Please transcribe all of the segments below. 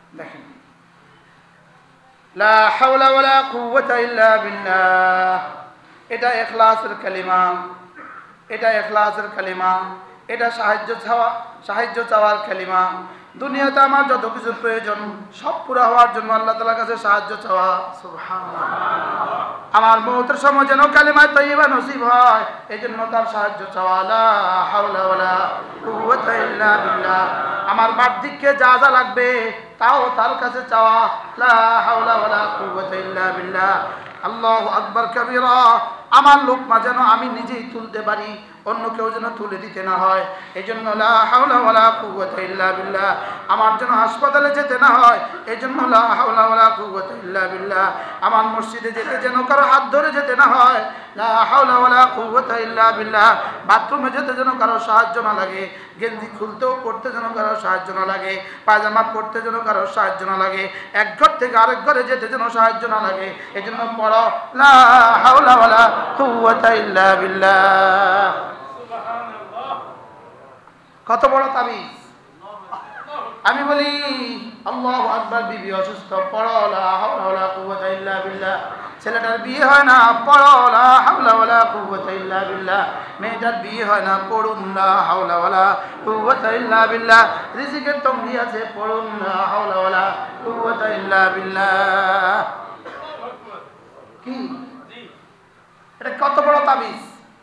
দেখেন, লা হাওলা ওয়ালা কুওয়াতা ইল্লা বিল্লাহ, এটা ইখলাসের কালিমা, এটা ইখলাসের কালিমা, এটা সাহায্য চাওয়ার কালিমা। দুনিয়াতে আমার যত কিছু প্রয়োজন সব পুরা হওয়ার জন্য আল্লাহ তাআলার কাছে সাহায্য চাওয়া। সুবহানাল্লাহ। আমার মওতের সময় যেন কালিমা তাইয়্যিবা নসিব হয়, এজন্য তার সাহায্য চাওয়া। লা হাওলা ওয়ালা কুওয়াতা ইল্লা বিল্লাহ। আমার বার্ধক্যে যা যা লাগবে তাও তার কাছে চাওয়া। লা হাওলা ওয়ালা কুওয়াতা ইল্লা বিল্লাহ। আল্লাহু আকবার কাবীরা। আমার লোকমা যেন আমি নিজেই তুলতে পারি, অন্য কেউ যেন তুলে দিতে না হয়, এজন্য লা হাওলা ওয়ালা কুওয়াতা ইল্লা বিল্লাহ। আমার যেন হাসপাতালে যেতে না হয়, এজন্য লা হাওলা ওয়ালা কুওয়াতা ইল্লা বিল্লাহ। আমার মসজিদে যেতে যেন কারো হাত ধরে যেতে না হয়, লা হাওলা ওয়ালা কুওয়াতা ইল্লা বিল্লাহ। বাথরুমে যেতে যেন কারো সাহায্য না লাগে, গেঞ্জি খুলতেও পড়তে যেন কারো সাহায্য না লাগে, পায়জামা পড়তে যেন কারো সাহায্য না লাগে, এক ঘর থেকে আরেক ঘরে যেতে যেন সাহায্য না লাগে, এজন্য পড়ো লা হাওলা ওয়ালা কুওয়াতা ইল্লা বিল্লাহ। কত বড় তাবিজ! আমি বলি আল্লাহু আকবার, বিবি অসুস্থ, পড়ো লা হাওলা ওয়ালা কুওয়াতা ইল্লা বিল্লাহ। ছেলেটার বিয়ে হয় না, পড়ো লা হাওলা ওয়ালা কুওয়াতা ইল্লা বিল্লাহ। মেয়েটার বিয়ে হয় না, পড়ুন লা হাওলা ওয়ালা কুওয়াতা ইল্লা বিল্লাহ। রিজিকের তঙ্গি আছে, পড়ুন লা হাওলা ওয়ালা কুওয়াতা ইল্লা বিল্লাহ। কি এটা কত বড় তাবিজ!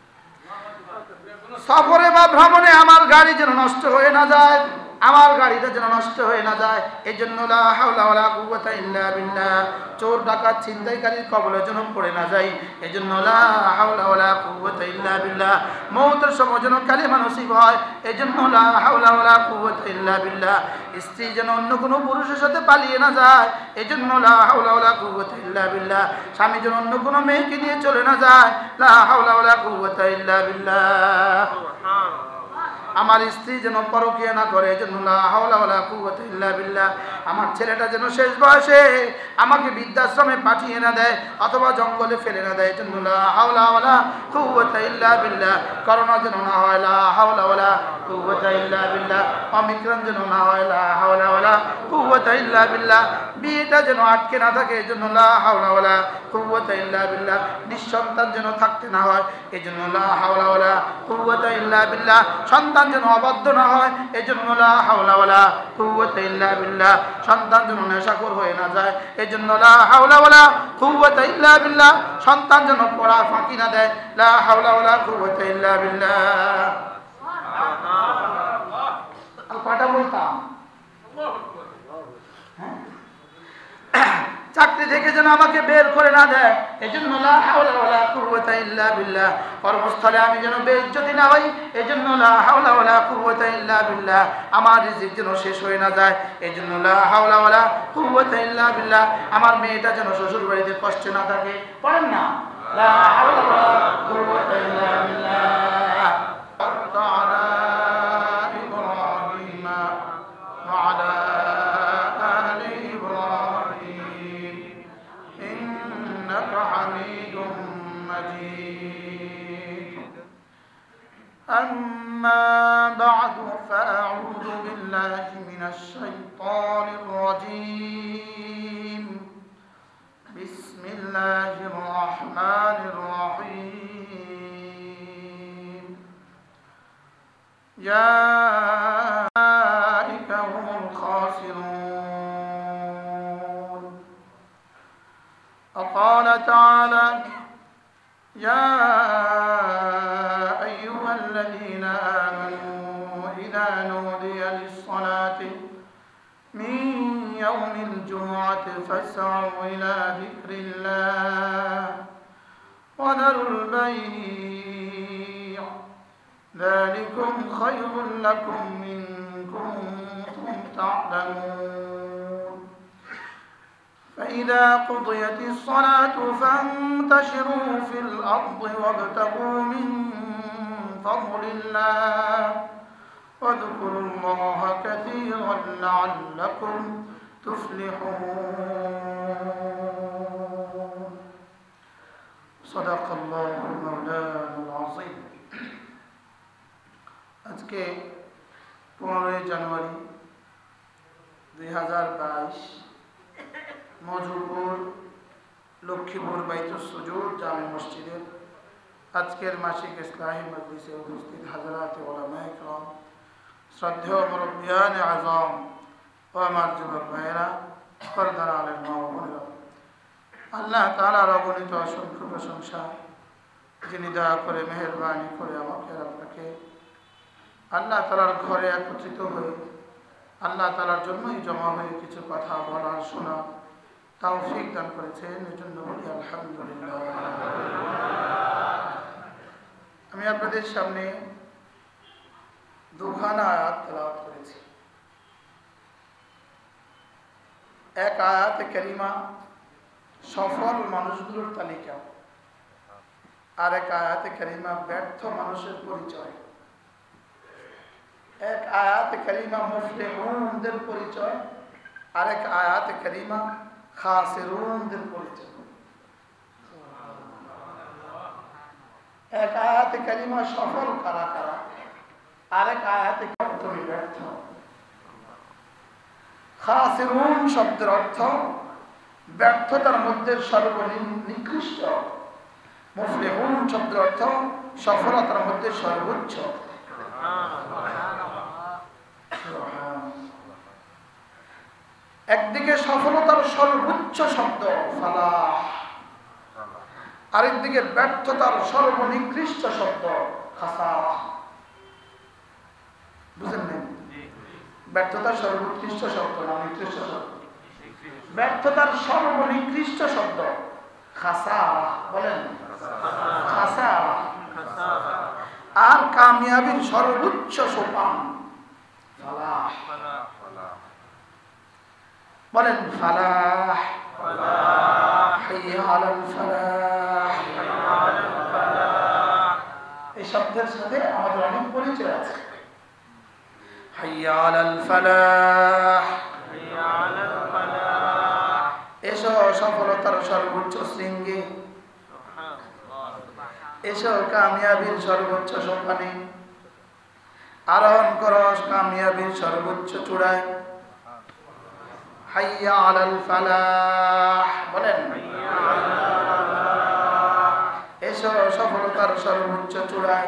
সফরে বা ভ্রমণে আমার গাড়ি যেন নষ্ট হয়ে না যায়, আমার গাড়িটা যেন নষ্ট হয়ে না যায়, এই জন্য লা হাওলা ওয়ালা কুওয়াতা ইল্লা বিল্লাহ। চোর ডাকাত ছিনতাইকারীর কবলে যেন পড়ে না যায়, এই জন্য লা হাওলা ওয়ালা কুওয়াতা ইল্লা বিল্লাহ। মওতের সময় যেন কালিমা নসিব হয়, এই জন্য লা হাওলা ওয়ালা কুওয়াতা ইল্লা বিল্লাহ। স্ত্রী যেন অন্য কোনো পুরুষের সাথে পালিয়ে না যায়, এই জন্য লা হাওলা ওয়ালা কুওয়াতা ইল্লা বিল্লাহ। স্বামী যেন অন্য কোনো মেয়েকে নিয়ে চলে না যায়, লা হাওলা ওয়ালা কুওয়াতা ইল্লা বিল্লাহ। আমার স্ত্রী যেন পরকিয়া না করে, এজন্য লা হাওলা ওয়ালা কুওয়াতা ইল্লা বিল্লাহ। আমার ছেলেটা যেন শেষ বয়সে আমাকে বৃদ্ধাশ্রমে পাঠিয়ে না দেয় অথবা জঙ্গলে ফেলে না দেয়, এজন্য লা হাওলা ওয়ালা কুওয়াতা ইল্লা বিল্লাহ। করোনা যেন না হয়, লা হাওলা ওয়ালা কুওয়াতা ইল্লা বিল্লাহ। অমিক্রণ যেন না হয়, লা হাওলা ওয়ালা কুওয়াতা ইল্লা বিল্লাহ। বিয়েটা যেন আটকে না থাকে, এজন্য লা হাওলা ওয়ালা কুওয়াতা ইল্লা বিল্লাহ। নিঃসন্তান যেন থাকতে না হয়, এজন্য লা হাওলা ওয়ালা কুওয়াতা ইল্লা বিল্লাহ। সন্তান যেন অবাধ্য না হয়, এজন্য লা হাওলা ওয়ালা কুওয়াতা ইল্লা বিল্লাহ। সন্তান যেন নেশাখোর হয়ে না যায়, এজন্য লা হাওলা ওয়ালা কুওয়াতা ইল্লা বিল্লাহ। সন্তান যেন পড়া ফাঁকি না দেয়, লা হাওলা ওয়ালা কুওয়াতা ইল্লা বিল্লাহ। কয়টা বলতাম? চাকরি থেকে যেন আমাকে বের করে না দেয়, এজন্য লা হাওলা ওয়ালা কুওয়াতা ইল্লা বিল্লাহ। কর্মস্থলে আমি যেন বেইজ্জতি না হই, এজন্য লা হাওলা ওয়ালা কুওয়াতা ইল্লা বিল্লাহ। আমার রিজিক যেন শেষ হয়ে না যায়, এজন্য লা হাওলা ওয়ালা কুওয়াতা ইল্লা বিল্লাহ। আমার মেয়েটা যেন শ্বশুর বাড়িতে কষ্টে না থাকে, পড়েন না লা হাওলা ওয়ালা কুওয়াতা ইল্লা বিল্লাহ। أما بعد فأعوذ بالله من الشيطان الرجيم. بسم الله الرحمن الرحيم. يا أولئك هم الخاسرون. وقال تعالى: يا أيها الذين آمنوا إذا نودي للصلاة من يوم الجمعة فاسعوا إلى ذكر الله وذروا البيع ذلكم خير لكم إن كنتم تعلمون. فإذا قضيت الصلاة فانتشروا في الأرض وابتغوا من فضل الله واذكروا الله كثيرا لعلكم تفلحون. صدق الله مولانا العظيم. আজকে 15 জানুয়ারি 2022 মজুপুর লক্ষ্মীপুর বাইতুস সুজুদ জামে মসজিদের আজকের মাসিক ইসলাহি মজলিসে উপস্থিত হাজরাতে উলামায়ে কেরাম, শ্রদ্ধেয় মুরব্বিয়ানে আযম ও আমার যুবক ভাইয়েরা, পর্দার আলেম মা ও বোনেরা, আল্লাহ তাআলার অগণিত অসংখ্য প্রশংসা, যিনি দয়া করে মেহেরবানি করে আমাকে আপনাকে আল্লাহ তাআলার ঘরে একত্রিত হয়ে আল্লাহ তাআলার জন্যই জমা হয়ে কিছু কথা বলার শোনা তৌফিক দান করেছেন। এজন্য বলি আলহামদুলিল্লাহ। আমি আপনাদের সামনে দুখানা আয়াত তেলাওয়াত করেছি। এক আয়াতে কারিমা সফল মানুষগুলোর তালিকা, আর এক আয়াতে কারিমা ব্যর্থ মানুষের পরিচয়। এক আয়াতে কারিমা মুফলিহুনদের পরিচয়, আর এক আয়াতে কারিমা খাসিরুনদের পরিচয়। এক আয়াতে কারিমা সফল কারা কারা, আর এক আয়াতে তুমি ব্যর্থ। খাসিরুন শব্দের অর্থ ব্যর্থতার মধ্যে সর্বনিকৃষ্ট, মুফলিহুন শব্দের অর্থ সফলতার মধ্যে সর্বোচ্চ। একদিকে সফলতার সর্বোচ্চ শব্দ ফালাহ, আরেকদিকে ব্যর্থতার সর্বনিকৃষ্ট শব্দ খাসারা। বুঝেন না? ব্যর্থতার সর্বোৎকৃষ্ট শব্দ না নিকৃষ্ট শব্দ? ব্যর্থতার সর্বনিকৃষ্ট শব্দ খাসারা। বলেন খাসারা। আর কামিয়াবির সর্বোচ্চ সোপান ফালাহ। বলেন ফালাহ, হাইয়া আলাল ফালাহ। এই শব্দের সাথে আমাদের অনেক পরিচয় আছে। হাইয়া আলাল ফালাহ, এসো সফলতার সর্বোচ্চ শৃঙ্গে, এসো কামিয়াবির সর্বোচ্চ সোপানে, আরোহণ করো কামিয়াবির সর্বোচ্চ চূড়ায়। হাইয়া আলাল ফালাহ। বলেন এসো সফলতার সর্বোচ্চ চূড়ায়।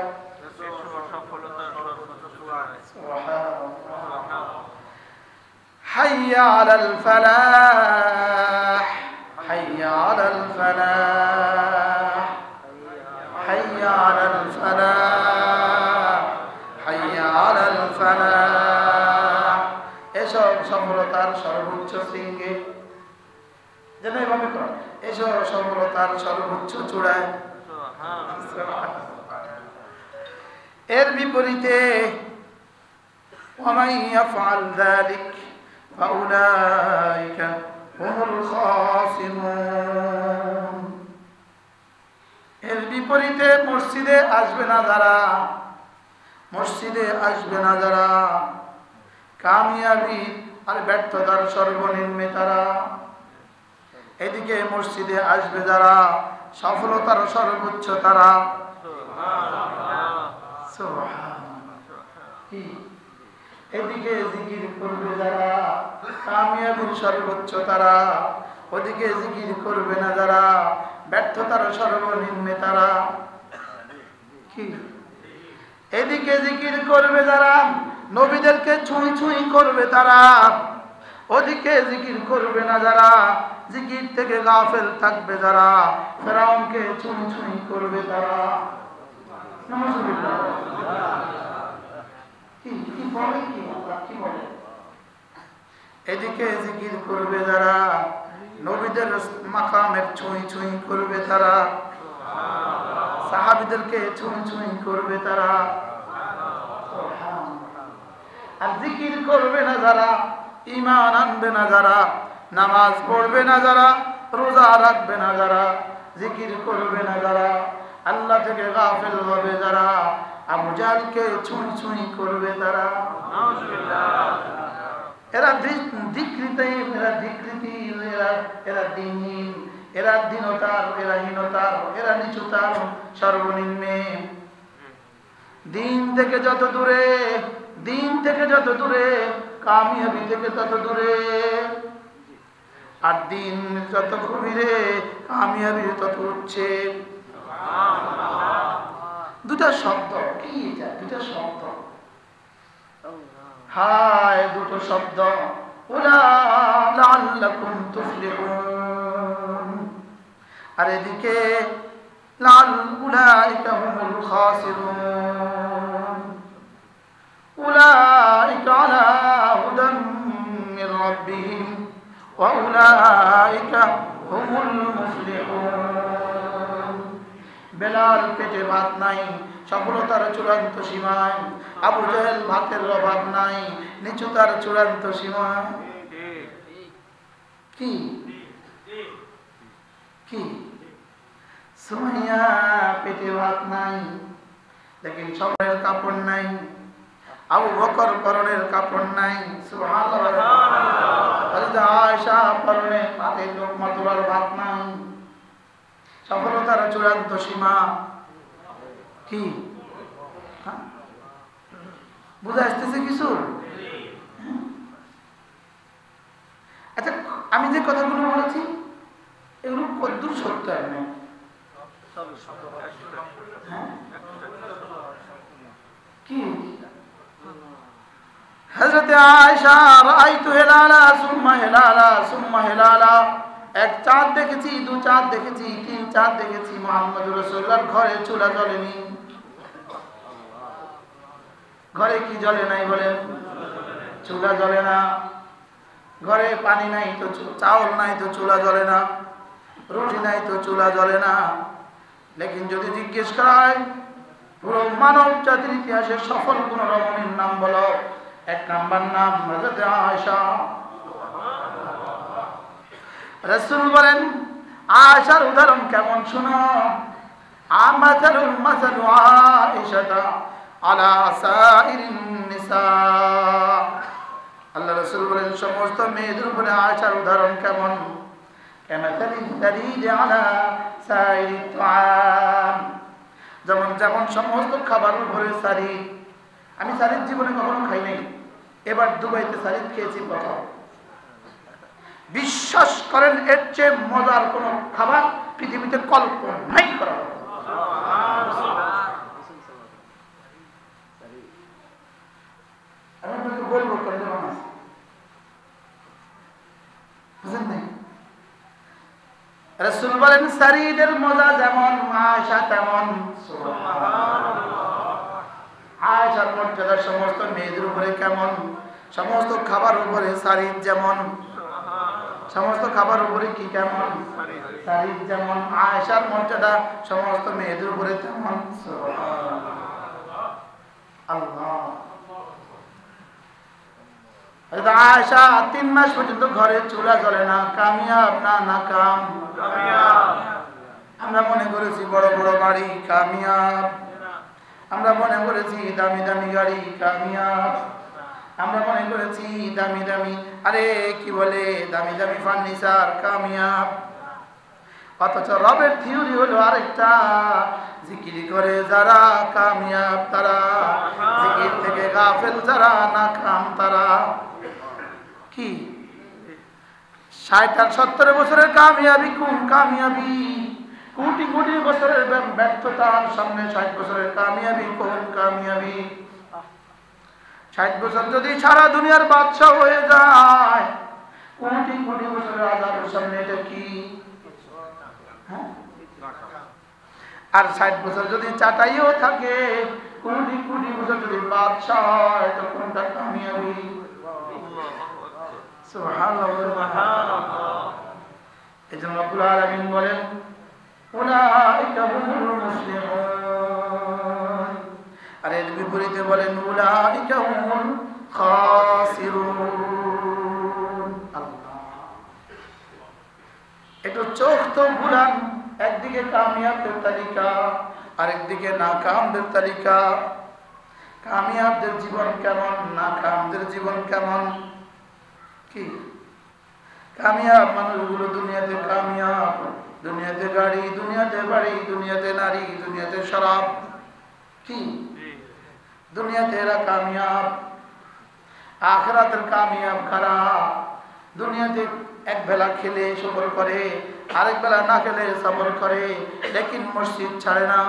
হাইয়া আলাল ফালাহ, হাইয়া আলাল ফালাহ, হাইয়া আলাল ফালাহ, হাইয়া আলাল ফালাহ। এসো সফলতার সর্বোচ্চ শৃঙ্গে, যেন এভাবে করো, এসো সফলতার সর্বোচ্চ চূড়ায়। এর বিপরীতে ওয়ামান ইয়াফআল যালিক ফাউলাইকা হুমুল খাসিরুন। এর বিপরীতে মসজিদে আসবে না যারা, মসজিদে আসবে না যারা, কামিয়াবি আর ব্যর্থতার সর্বনিম্নে তারা। এদিকে মসজিদে আসবে যারা, সফলতার সর্বোচ্চ তারা। এদিকে জিকির করবে যারা, কামিয়াবির সর্বোচ্চ তারা। ওদিকে জিকির করবে না যারা, ব্যর্থতার সর্বনিম্নে তারা। কি? এদিকে জিকির করবে যারা, নবীদেরকে ছুঁই ছুঁই করবে তারা। ওদিকে জিকির করবে না যারা, জিকির থেকে গাফেল থাকবে যারা, ফেরাউনকে ছুঁই ছুঁই করবে তারা। কি বলে, কি আল্লাহ কি বলে? এদিকে জিকির করবে যারা, নবীদের মাকামের ছুঁই ছুঁই করবে তারা, সাহাবীদেরকে ছুঁই ছুঁই করবে তারা। আর জিকির করবে না যারা, ঈমান আনবে না যারা, নামাজ পড়বে না যারা, রোজা রাখবে না যারা, জিকির করবে না যারা, আল্লাহ থেকে গাফেল হবে যারা, আবু জাহলকে ছুঁই ছুঁই করবে তারা। এরা দিকৃতিহীন, এরা দিকৃতিহীন, এরা দিনহীন, এরা দীনতার, এরা হীনতার, এরা নিচুতার সর্বনিম্নে। দিন থেকে যত দূরে, দিন থেকে যত দূরে, কামিয়াবি থেকে তত দূরে। আর দিন যত গভীরে, কামিয়াবি তত উঠছে। দুটা শব্দ কি এটা? দুটা শব্দ, হায় দুটো শব্দ। উলা লাআল্লাকুম তুফলিহুন। আর এদিকে লাল উলাইকা হুমুল খাসিরুন। উলাইকা আলা হুদাম মির রাব্বিহিম ওয়া উলাইকা হুমুল মুফলিহুন। বেলাল পেটে ভাত নাই, সফলতার চূড়ান্ত সীমায়। আবু জাহেল ভাতের অভাব নাই, নিচুতার চূড়ান্ত সীমায়। কি কি? সুমাইয়া পেটে ভাত নাই, লেকিন সবের কাপড় নাই। আবু বকর পরনের কাপড় নাই, সুবহানাল্লাহ। হযরত আয়েশা পরনে পাতে লোকমা তোলার ভাত নাই। সফলতার চূড়ান্ত সীমা কি? বুঝা আসতেছে কিছু? আচ্ছা, আমি যে কথাগুলো বলেছি এগুলো কদ্দূর সত্য? আমি কি হযরত আয়েশা রাআইতু হিলালা সুম্মা হিলালা সুম্মা হিলালা, এক চাঁদ দেখেছি, দু চাঁদ দেখেছি, তিন চাঁদ দেখেছি। মুহাম্মদুর রাসূলুল্লাহর ঘরে চুলা জ্বলেনি। ঘরে কি জ্বলে নাই বলেন? চুলা জ্বলে না। ঘরে পানি নাই তো, চাউল নাই তো চুলা জ্বলে না। রুটি নাই তো চুলা জ্বলে না। লেকিন যদি জিজ্ঞেস করা হয় পুরো মানব জাতির ইতিহাসে সফল কোন রমণীর নাম বলো, এক নাম্বার নাম হযরত আয়েশা। রাসূল বলেন আয়েশার উদাহরণ কেমন শুনো। আমাসালুল মাসালু আয়েশাতা আলা সাইরিন নিসা। আল্লাহ রাসূল বলেন সমস্ত মেয়েদের উপরে আয়েশার উদাহরণ কেমন? কামাসালিল সারিদ আলা সাইরিত তুআম। যেমন যেমন সমস্ত খাবারের উপরে সারিদ। আমি সারিদ জীবনে কখনো খাই নাই, এবার দুবাইতে সারিদ খেয়েছি প্রথম। বিশ্বাস করেন এর চেয়ে মজার কোন খাবার পৃথিবীতে কল্পনাই করা যায় না। আমি আপনাকে বলবো কেন আছে, বুঝেন নাই? রাসূল বলেন সারিদের মজা যেমন আয়েশা তেমন। আয়েশার মর্যাদা সমস্ত মেয়েদের উপরে কেমন? সমস্ত খাবার উপরে সারিদ যেমন। সমস্ত খাবার উপরে কি কেমন? সারিদ যেমন। আয়েশার মর্যাদা সমস্ত মেয়েদের উপরে তেমন। আল্লাহ। আয়েশা 3 মাস পর্যন্ত ঘরে চুলা জ্বলে না। কামিয়াব না নাকাম? আমরা মনে করেছি বড় বড় বাড়ি কামিয়াব, আমরা মনে করেছি দামি দামি গাড়ি কামিয়াব, আমরা মনে করেছি দামি দামি আরে কি বলে দামি দামি ফার্নিচার কামিয়াব। অথচ রবের থিওরি হলো আরেকটা, জিকির করে যারা কামিয়াব তারা, জিকির থেকে গাফেল যারা নাকাম তারা। কি 60 আর 70 বছরের কামিয়াবি কোন কামিয়াবি? কোটি কোটি বছরের ব্যর্থতার সামনে 60 বছরের কামিয়াবি কোন কামিয়াবি? 60 বছর যদি সারা দুনিয়ার বাদশা হয়ে যায়, কোটি কোটি বছরের আযাবের সামনে এটা কি? আর 60 বছর যদি চাটাইও থাকে, কোটি কোটি বছর যদি বাদশা হয়, তো কোনটা কামিয়াবি? সুবহানাল্লাহ। এজন্য রব্বুল আলামিন বলেন উলাইকা হুমুল মুফলিহুন। আর এর বিপরীতে বলেন উলাইকা হুমুল খাসিরুন। আল্লাহ, একটু চোখ তো বুলান, একদিকে কামিয়াবদের তালিকা আর একদিকে নাকামদের তালিকা। কামিয়াবদের জীবন কেমন, নাকামদের জীবন কেমন? কি কামিয়াব মানুষগুলো দুনিয়াতে কামিয়াব, দুনিয়াতে গাড়ি, দুনিয়াতে বাড়ি, দুনিয়াতে নারী, দুনিয়াতে শরাব। কি দুনিয়াতে এরা কামিয়াব, আখিরাতের কামিয়াব কারা? দুনিয়াতে এক বেলা খেলে সবর করে, আরেক বেলা না খেলে সবর করে, লেকিন মসজিদ ছাড়ে না।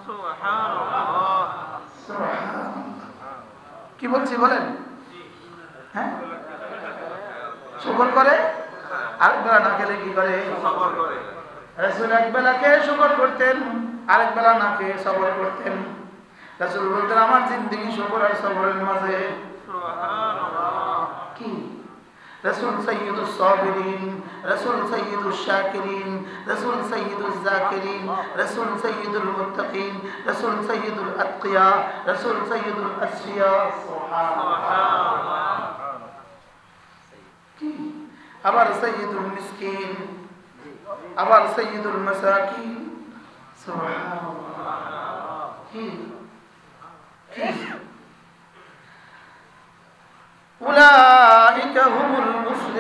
কি বলছি বলেন? হ্যাঁ, সবর করে, আরেক বেলা না খেলে কি করে? সবর করে। রাসূল এক বেলা খেয়ে সবর করতেন, আরেক বেলা না খেয়ে সবর করতেন। রাসূল বলতেন আমার জিন্দেগি সবর আর সবরের মাঝে। কি রাসূল সাইয়্যিদুস সাবিরিন, রাসূল সাইয়্যিদুশ শাকিরিন, রাসূল সাইয়্যিদুজ জাকিরিন, রাসূল সাইয়্যিদুল মুত্তাকিন, রাসূল সাইয়্যিদুল আতকিয়া, রাসূল সাইয়্যিদুল আসফিয়া। সুবহানাল্লাহ। কি আবার সাইয়্যিদুল মিসকিন, আবার সাইয়্যিদুল মাসাকিন। সুবহানাল্লাহ। কি উলাইকা হুমুল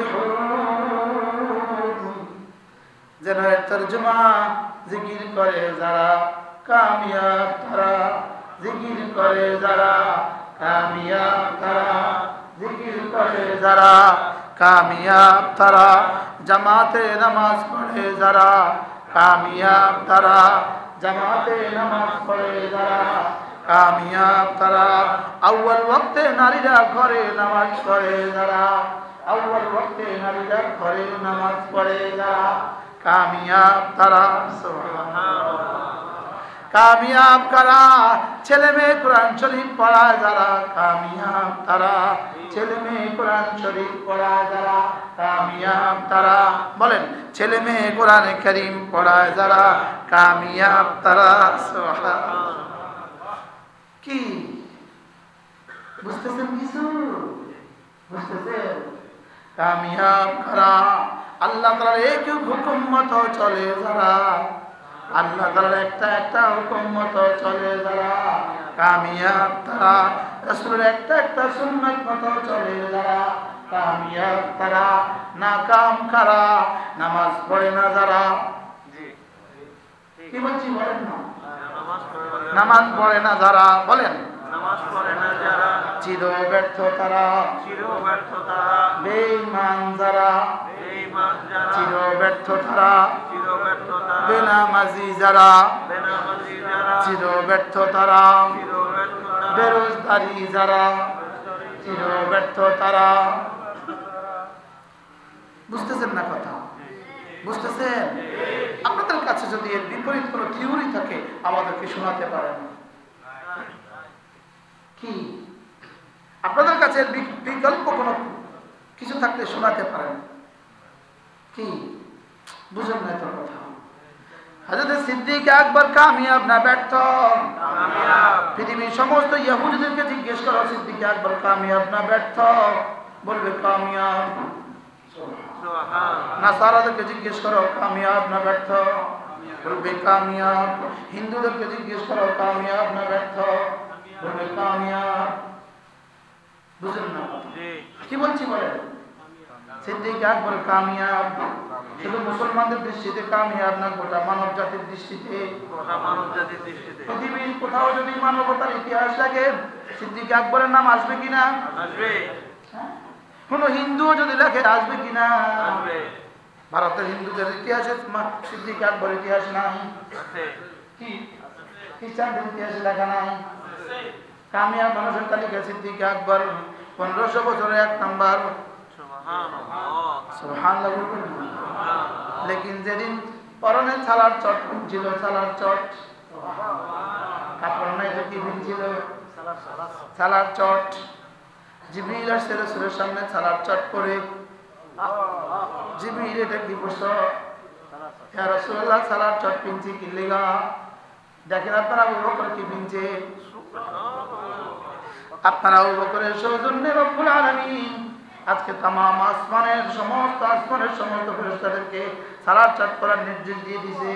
মুফলিহুন। যেন তরজমা জিকির করে যারা কামিয়াব তারা, জিকির করে যারা কামিয়াব তারা, জিকির করে যারা কামিয়াব তারা, জামাতে নামাজ পড়ে যারা কামিয়াব তারা, জামাতে নামাজ পড়ে যারা কামিয়াব তারা, আউয়াল ওয়াক্তে নারীরা ঘরে নামাজ পড়ে যারা, আউয়াল ওয়াক্তে নারীরা ঘরে নামাজ পড়ে যারা কামিয়াব তারা। সুবহানাল্লাহ। কামিয়াব কারা? ছেলে মেয়ে কোরআন শরীফ পড়া যারা কামিয়াব তারা, ছেলে মেয়ে কোরআন শরীফ পড়া যারা কামিয়াব তারা। বলেন ছেলে মেয়ে কোরআনে কারীম পড়ায় যারা কামিয়াব তারা। সুবহানাল্লাহ। কি বুঝতেছেন? কিছু বুঝতেছেন? কামিয়াব কারা? আল্লাহ তাআলার এক হুকুম মতো চলে যারা, আল্লাহ তাআলার একটা একটা হুকুম মতো চলে যারা কামিয়াব তারা, রাসূলের একটা একটা সুন্নাত মতো চলে যারা কামিয়াব তারা। নাকাম কারা? নামাজ পড়ে না যারা। কি বলছি বলেন না? নামাজ পড়ে না যারা, বলেন নামাজ পড়ে না যারা চির ব্যর্থ তারা, চির ব্যর্থ তারা। বেঈমান যারা, বেঈমান যারা চির ব্যর্থ তারা, চির ব্যর্থ তারা। বেনামাজি যারা, বেনামাজি যারা চির ব্যর্থ তারা, চির ব্যর্থ তারা। বেরোজগারি যারা, চির ব্যর্থ তারা। বুঝতেছেন না কথা? বুঝতেছেন? আপনাদের কাছে যদি এর বিপরীত কোনো থিওরি থাকে আমাদেরকে শোনাতে পারেন। কি আপনাদের কাছে এর বিকল্প কোনো কিছু থাকলে শোনাতে পারেন। কি বুঝেন না তোর কথা? হযরত সিদ্দিক আকবর কামিয়াব না ব্যর্থ? কামিয়াব। পৃথিবীর সমস্ত ইহুদিদেরকে জিজ্ঞেস করো সিদ্দিক আকবর কামিয়াব না ব্যর্থ? বলবে কামিয়াব। নাসারাদেরকে জিজ্ঞেস করো কামিয়াব না ব্যর্থ? বলবে কামিয়াব। হিন্দুদেরকে জিজ্ঞেস করো কামিয়াব না ব্যর্থ? বলবে কামিয়াব। বুঝেন না? কি বলছি বলেন? সিদ্দিক আকবর কামিয়াব। শুধু মুসলমানদের দৃষ্টিতে কামিয়াব না, গোটা মানব জাতির দৃষ্টিতে। গোটা মানব জাতির দৃষ্টিতে পৃথিবীর কোথাও যদি মানবতার ইতিহাস লাগে সিদ্দিক আকবরের নাম আসবে কিনা? আসবে। কোন হিন্দুও যদি লেখে আসবে কিনা? আসবে। ভারতের হিন্দুদের ইতিহাসে সিদ্দিক আকবর ইতিহাস নাই? আছে। কি খ্রিস্টানদের ইতিহাসে লেখা নাই? কামিয়াব মানুষের তালিকা সিদ্দিক আকবর 1500 বছরে 1 নাম্বার। সুবহানাল্লাহ। সুবহানাল্লাহ। লেকিন যেদিন পরনে ছালার চট ছিল, ছালার চট, কাপড় নাই তো কি ছিল? ছালার চট। জিবরিল আসছে রাসূলের সামনে ছালার চট পরে। জিবরিল এটা কি বলছো? ইয়া রাসূলুল্লাহ ছালার চট পিনছি কি লাগা? দেখেন আপনারা আবু বকর কি পিনছে। আপনারা আবু বকরের সৌজন্যে রব্বুল আলামিন আজকে तमाम আসমানের সমস্ত ফেরেশতাদেরকে সালাত চাট করার নির্দেশ দিয়ে দিয়েছে।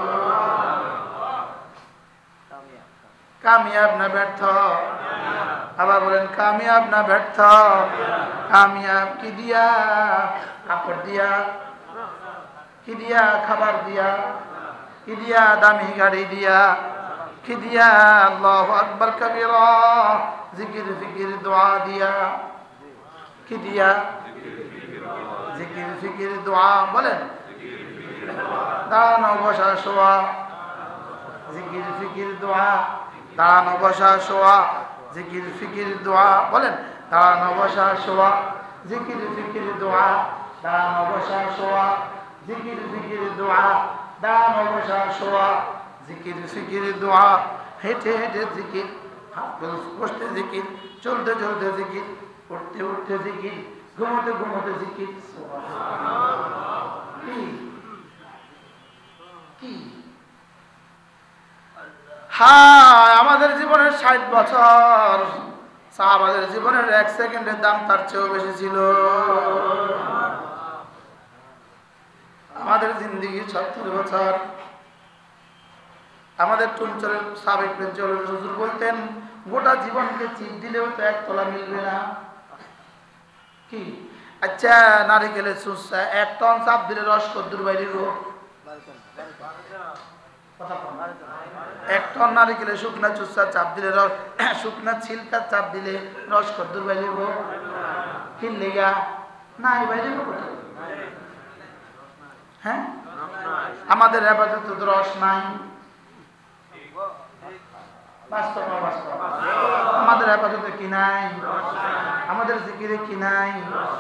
কামিয়াব না ব্যর্থ? আবার বলেন কামিয়াব না ব্যর্থ? কামিয়াব কি দিয়া? কাপড় দিয়া? কি দিয়া? খাবার দিয়া? কি দিয়া? দামি গাড়ি দিয়া? কি দিয়া? আল্লাহু আকবার কাবীরা, জিকির ফিকির দোয়া দিয়া। কি দিয়া? জিকির ফিকির দোয়া। বলেন, দাঁড়ানো বসা শোয়া, জিকির ফিকির দোয়া। দাঁড়ানো বসা শোয়া, জিকির ফিকির দোয়া। বলেন, দাঁড়ানো বসা শোয়া, জিকির ফিকির দোয়া। দাঁড়ানো বসা শোয়া, জিকির ফিকির দোয়া। দাঁড়ানো বসা শোয়া, জিকির ফিকির দোয়া। হেঁটে হেঁটে জিকির, বসতে জিকির, চলতে চলতে জিকির, উঠতে উঠতে জিকির, ঘুমোতে ঘুমোতে জিকির। কি কি? হ্যাঁ, আমাদের জীবনের 60 বছর, সাহাবাদের জীবনের 1 সেকেন্ডের দাম তার চেয়েও বেশি ছিল। আমাদের জিন্দেগি 70 বছর। আমাদের টুনচলের সাবেক প্রিন্সিপাল হুজুর বলতেন, গোটা জীবনকে চিপ দিলেও তো 1 তলা মিলবে না। কি? আচ্ছা, নারিকেলের সুসা 1 টন চাপ দিলে রস কদ্দুর বাইরে রোগ? 1 টন নারিকেলের শুকনা চুষা চাপ দিলে রস, শুকনা ছিলকা চাপ দিলে রস কদ্দুর বাইরে রোগ? কি লেগা? না, এই বাইরে রোগ। হ্যাঁ, আমাদের আপাতত রস নাই। বাস্তব বাস্তব, আমাদের আপাতত কি নাই? আমাদের জিকিরে কি নাই?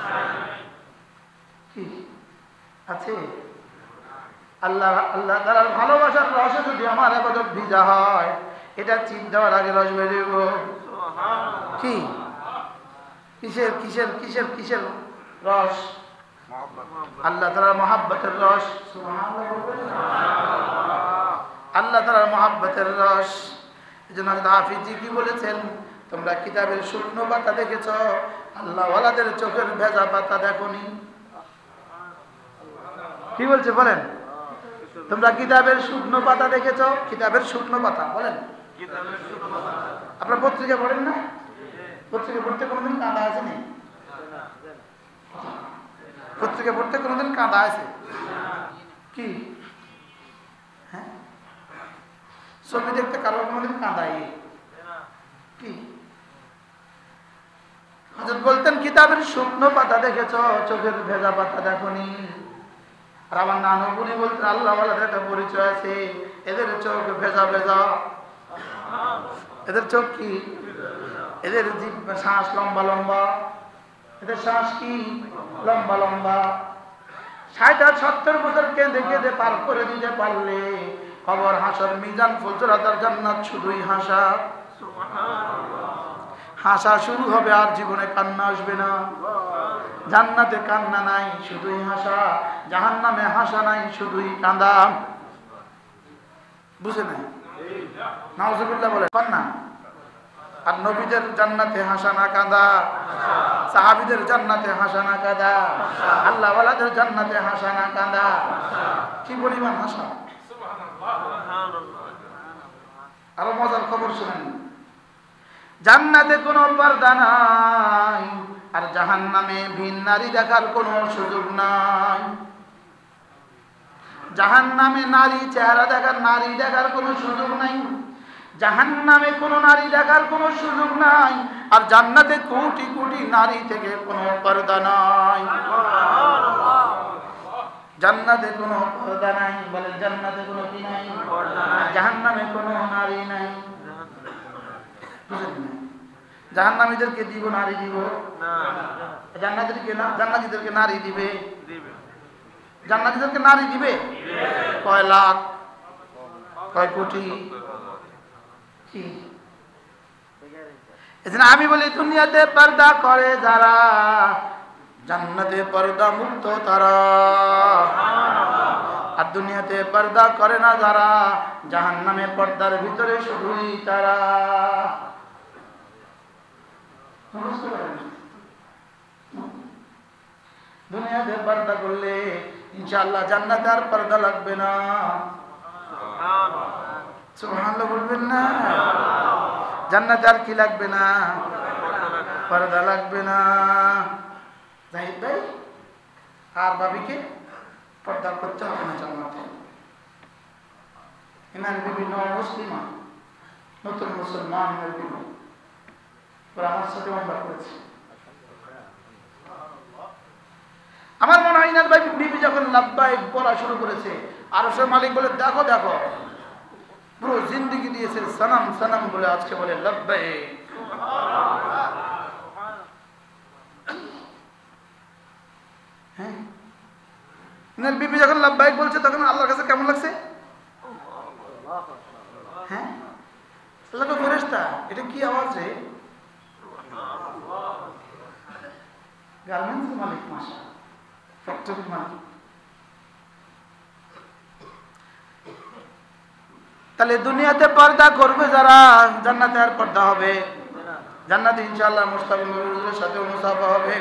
কি আছে? আল্লাহ আল্লাহ তাআলার ভালোবাসার রসে যদি আমার আপাতত ভিজা হয়, এটা চিপ দেওয়ার আগে রস বেরিয়ে। কি? কিসের কিসের কিসের কিসের রস? আল্লাহ তাআলার মহব্বতের রস। আল্লাহ তাআলার মহব্বতের রস। এজন্য হাফিজি কি বলেছেন? তোমরা কিতাবের শুকনো পাতা দেখেছ, আল্লাহ ওয়ালাদের চোখের ভেজা পাতা দেখোনি। কি বলছে বলেন? তোমরা কিতাবের শুকনো পাতা দেখেছ? কিতাবের শুকনো পাতা বলেন। আপনারা পত্রিকা পড়েন না? পত্রিকা পড়তে কোনোদিন কাঁদা আছে নি? পত্রিকা পড়তে কোনোদিন কাঁদা আছে? কি? হ্যাঁ, ছবি দেখতে কারো কোনোদিন কাঁদাই? কি? হযরত বলতেন, কিতাবের শুকনো পাতা দেখেছ, চোখের ভেজা পাতা দেখোনি। আর আমার নানুপুরি বলতেন, আল্লাহ ওয়ালাদের একটা পরিচয় আছে, এদের চোখ ভেজা ভেজা। এদের চোখ কি? এদের শ্বাস লম্বা লম্বা। এদের শ্বাস কি? লম্বা লম্বা। 60 আর 70 বছর কেঁদে কেঁদে পার করে দিতে পারলে কবর, হাসর, মিজান, ফুলসিরাত আর জান্নাত শুধুই হাসা। হাসা শুরু হবে, আর জীবনে কান্না আসবে না। জান্নাতে কান্না নাই, শুধুই হাসা। জাহান্নামে হাসা নাই, শুধুই কাঁদা। বুঝে নাই? নাউজুবিল্লাহ বলে কান্না। আর নবীদের জান্নাতে হাসা না কাঁদা, সাহাবীদের জান্নাতে হাসা না কাঁদা, আল্লাহ ওয়ালাদের জান্নাতে হাসা না কাঁদা। কি পরিমাণ হাসা! আরো মজার খবর শুনেন, জান্নাতে কোনো পর্দা নাই, আর জাহান্নামে ভিন নারী দেখার কোনো সুযোগ নাই। জাহান্নামে নারী চেহারা দেখার, নারী দেখার কোনো সুযোগ নাই। জাহান্নামে কোনো নারী দেখার কোনো সুযোগ নাই। আর জান্নাতে কোটি কোটি নারী থেকে কোনো পর্দা নাই। জান্নাতে কোনো পর্দা নাই। বলেন, জান্নাতে কোনো কি নাই? জাহান্নামে কোনো নারী নাই। জাহান্নামীদেরকে দিব নারী দিব? জান্নাতীদেরকে নারী দিবে? জান্নাতীদেরকে নারী দিবে? কয় লাখ, কয় কোটি? কি? এজন্য আমি বলি, দুনিয়াতে পর্দা করে যারা, জান্নাতে পর্দা মুক্ত তারা। আর দুনিয়াতে পর্দা করে না যারা, জাহান্নামে পর্দার ভিতরে শুধুই তারা। দুনিয়াতে পর্দা করলে ইনশাআল্লাহ জান্নাতে আর পর্দা লাগবে না। সুবহানাল্লাহ বলবেন না? জান্নাতে আর কি লাগবে না? পর্দা লাগবে না। জাহিদ ভাই আর ভাবিকে পর্দা করতে হবে না জান্নাতে। এনার বিভিন্ন মুসলিমা নতুন মুসলমান হয়ে গেল, ওরা আমার সাথে ওয়াদা করেছে। আমার মনে হয় ইনার ভাই বিবি যখন লাব্বাইক বলা শুরু করেছে, আরশের মালিক বলে দেখো দেখো, পুরো জিন্দেগি দিয়েছে সানাম সানাম বলে, আজকে বলে লাব্বাইক। হ্যাঁ, ইনার বিবি যখন লাব্বাইক বলছে তখন আল্লাহর কাছে কেমন লাগছে? হ্যাঁ, আল্লাহ তো ফেরেশতা, এটা কি আওয়াজ রে? গার্মেন্টসের মালিক, মাসা ফ্যাক্টরির মালিক। তাহলে দুনিয়াতে পর্দা করবে যারা, জান্নাতে আর পর্দা হবে? জান্নাতে ইনশাআল্লাহ মুস্তাকিম নবীর সাথে মুসাফা হবে।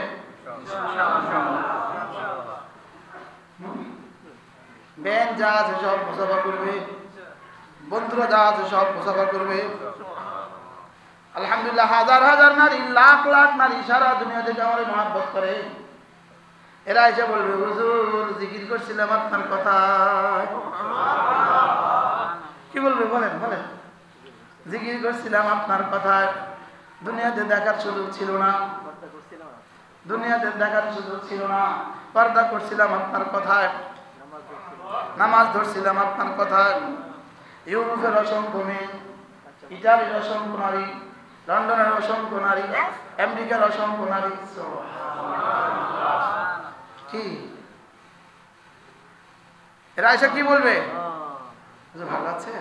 বেন যা আছে সব মুসাফা করবে, বন্ধুরা যা আছে সব মুসাফা করবে। আলহামদুলিল্লাহ, হাজার হাজার নারী, লাখ লাখ নারী সারা দুনিয়া থেকে আমার মহব্বত করে। এরা এসে বলবে হুজুর জিকির করছিলাম আপনার কথা। কি বলবে বলেন বলেন? জিকির করছিলাম আপনার কথা, দুনিয়াতে দেখার সুযোগ ছিল না, দুনিয়াতে দেখার সুযোগ ছিল না, পর্দা করছিলাম আপনার কথায়, নামাজ ধরছিলাম আপনার কথায়। ইউরোপের অসংখ্য মেয়ে, ইটালির অসংখ্য নারী, লন্ডনের অসংখ্য নারী, আমেরিকার অসংখ্য নারী। কি এরা এসে কি বলবে? ভালো আছে,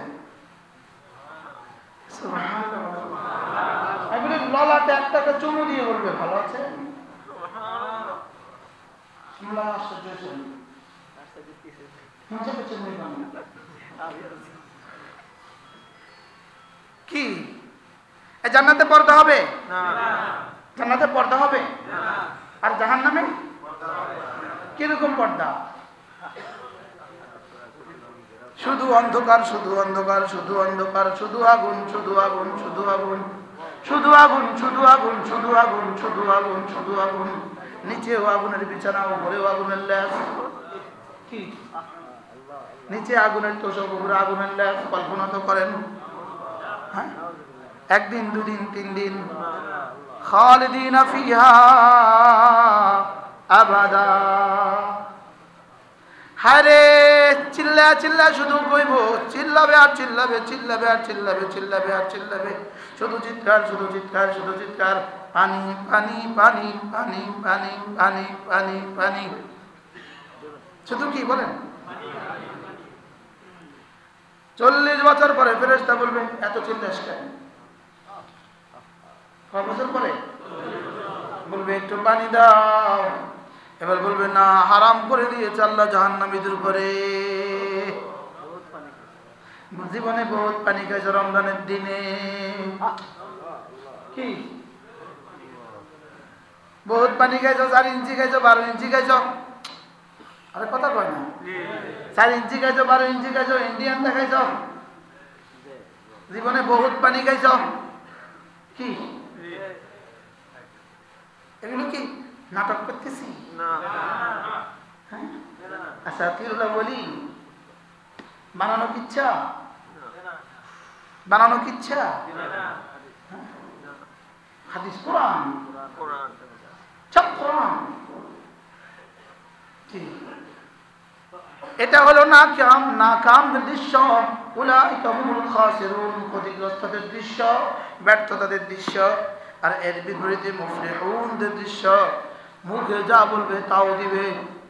ললাটে একটা চুমু দিয়ে বলবে ভালো আছে। কি জান্নাতে পর্দা হবে? জান্নাতে পর্দা হবে। আর জাহান্নামে কিরকম পর্দা? শুধু অন্ধকার, শুধু অন্ধকার, শুধু অন্ধকার, শুধু আগুন, শুধু আগুন, শুধু আগুন, শুধু আগুন, শুধু আগুন, শুধু আগুন, শুধু আগুন, শুধু আগুন। নিচেও আগুনের বিছানা, উপরেও আগুনের ল্যাস। কি নিচে আগুনের তোষক, উপরে আগুনের ল্যাস, কল্পনা তো করেন। হ্যাঁ, একদিন দুদিন তিন দিন, খালিদিনা ফিহা আবাদা। হায়রে চিল্লা চিল্লা শুধু কইব, চিল্লাবে আর চিল্লাবে, চিল্লাবে আর চিল্লাবে, চিল্লাবে আর চিল্লাবে, শুধু চিৎকার, শুধু চিৎকার, শুধু চিৎকার। পানি পানি পানি পানি পানি পানি পানি পানি, শুধু কি বলেন? 40 বছর পরে ফেরেশতা বলবে এত চিল্লাস কেন? কয় বছর পরে বলবে একটু পানি দাও। এবার বলবে না, হারাম করে দিয়েছে আল্লাহ জাহান্নামীদের উপরে। জীবনে বহুত পানি খাইছো রমজানের দিনে। কি বহুত পানি খাইছো? 4 ইঞ্চি খাইছো, 12 ইঞ্চি খাইছো? আরে কথা কয় না। 4 ইঞ্চি খাইছো, 12 ইঞ্চি খাইছো, ইন্ডিয়ান দেখাইছো? জীবনে বহুত পানি খাইছো। কি এগুলো কি নাটক করতেছি? আচ্ছা, তিরুলা বলি বানানো কিচ্ছা, বানানো কিচ্ছা। হাদিস কোরআন, সব কোরআন। এটা হলো নাকামদের দৃশ্য, উলাইকা হুমুল খাসিরুন, ক্ষতিগ্রস্তদের দৃশ্য, ব্যর্থতাদের দৃশ্য। আর এর বিপরীতে মুফলিহুনদের দৃশ্য, মুখে যা বলবে তাও দিবে,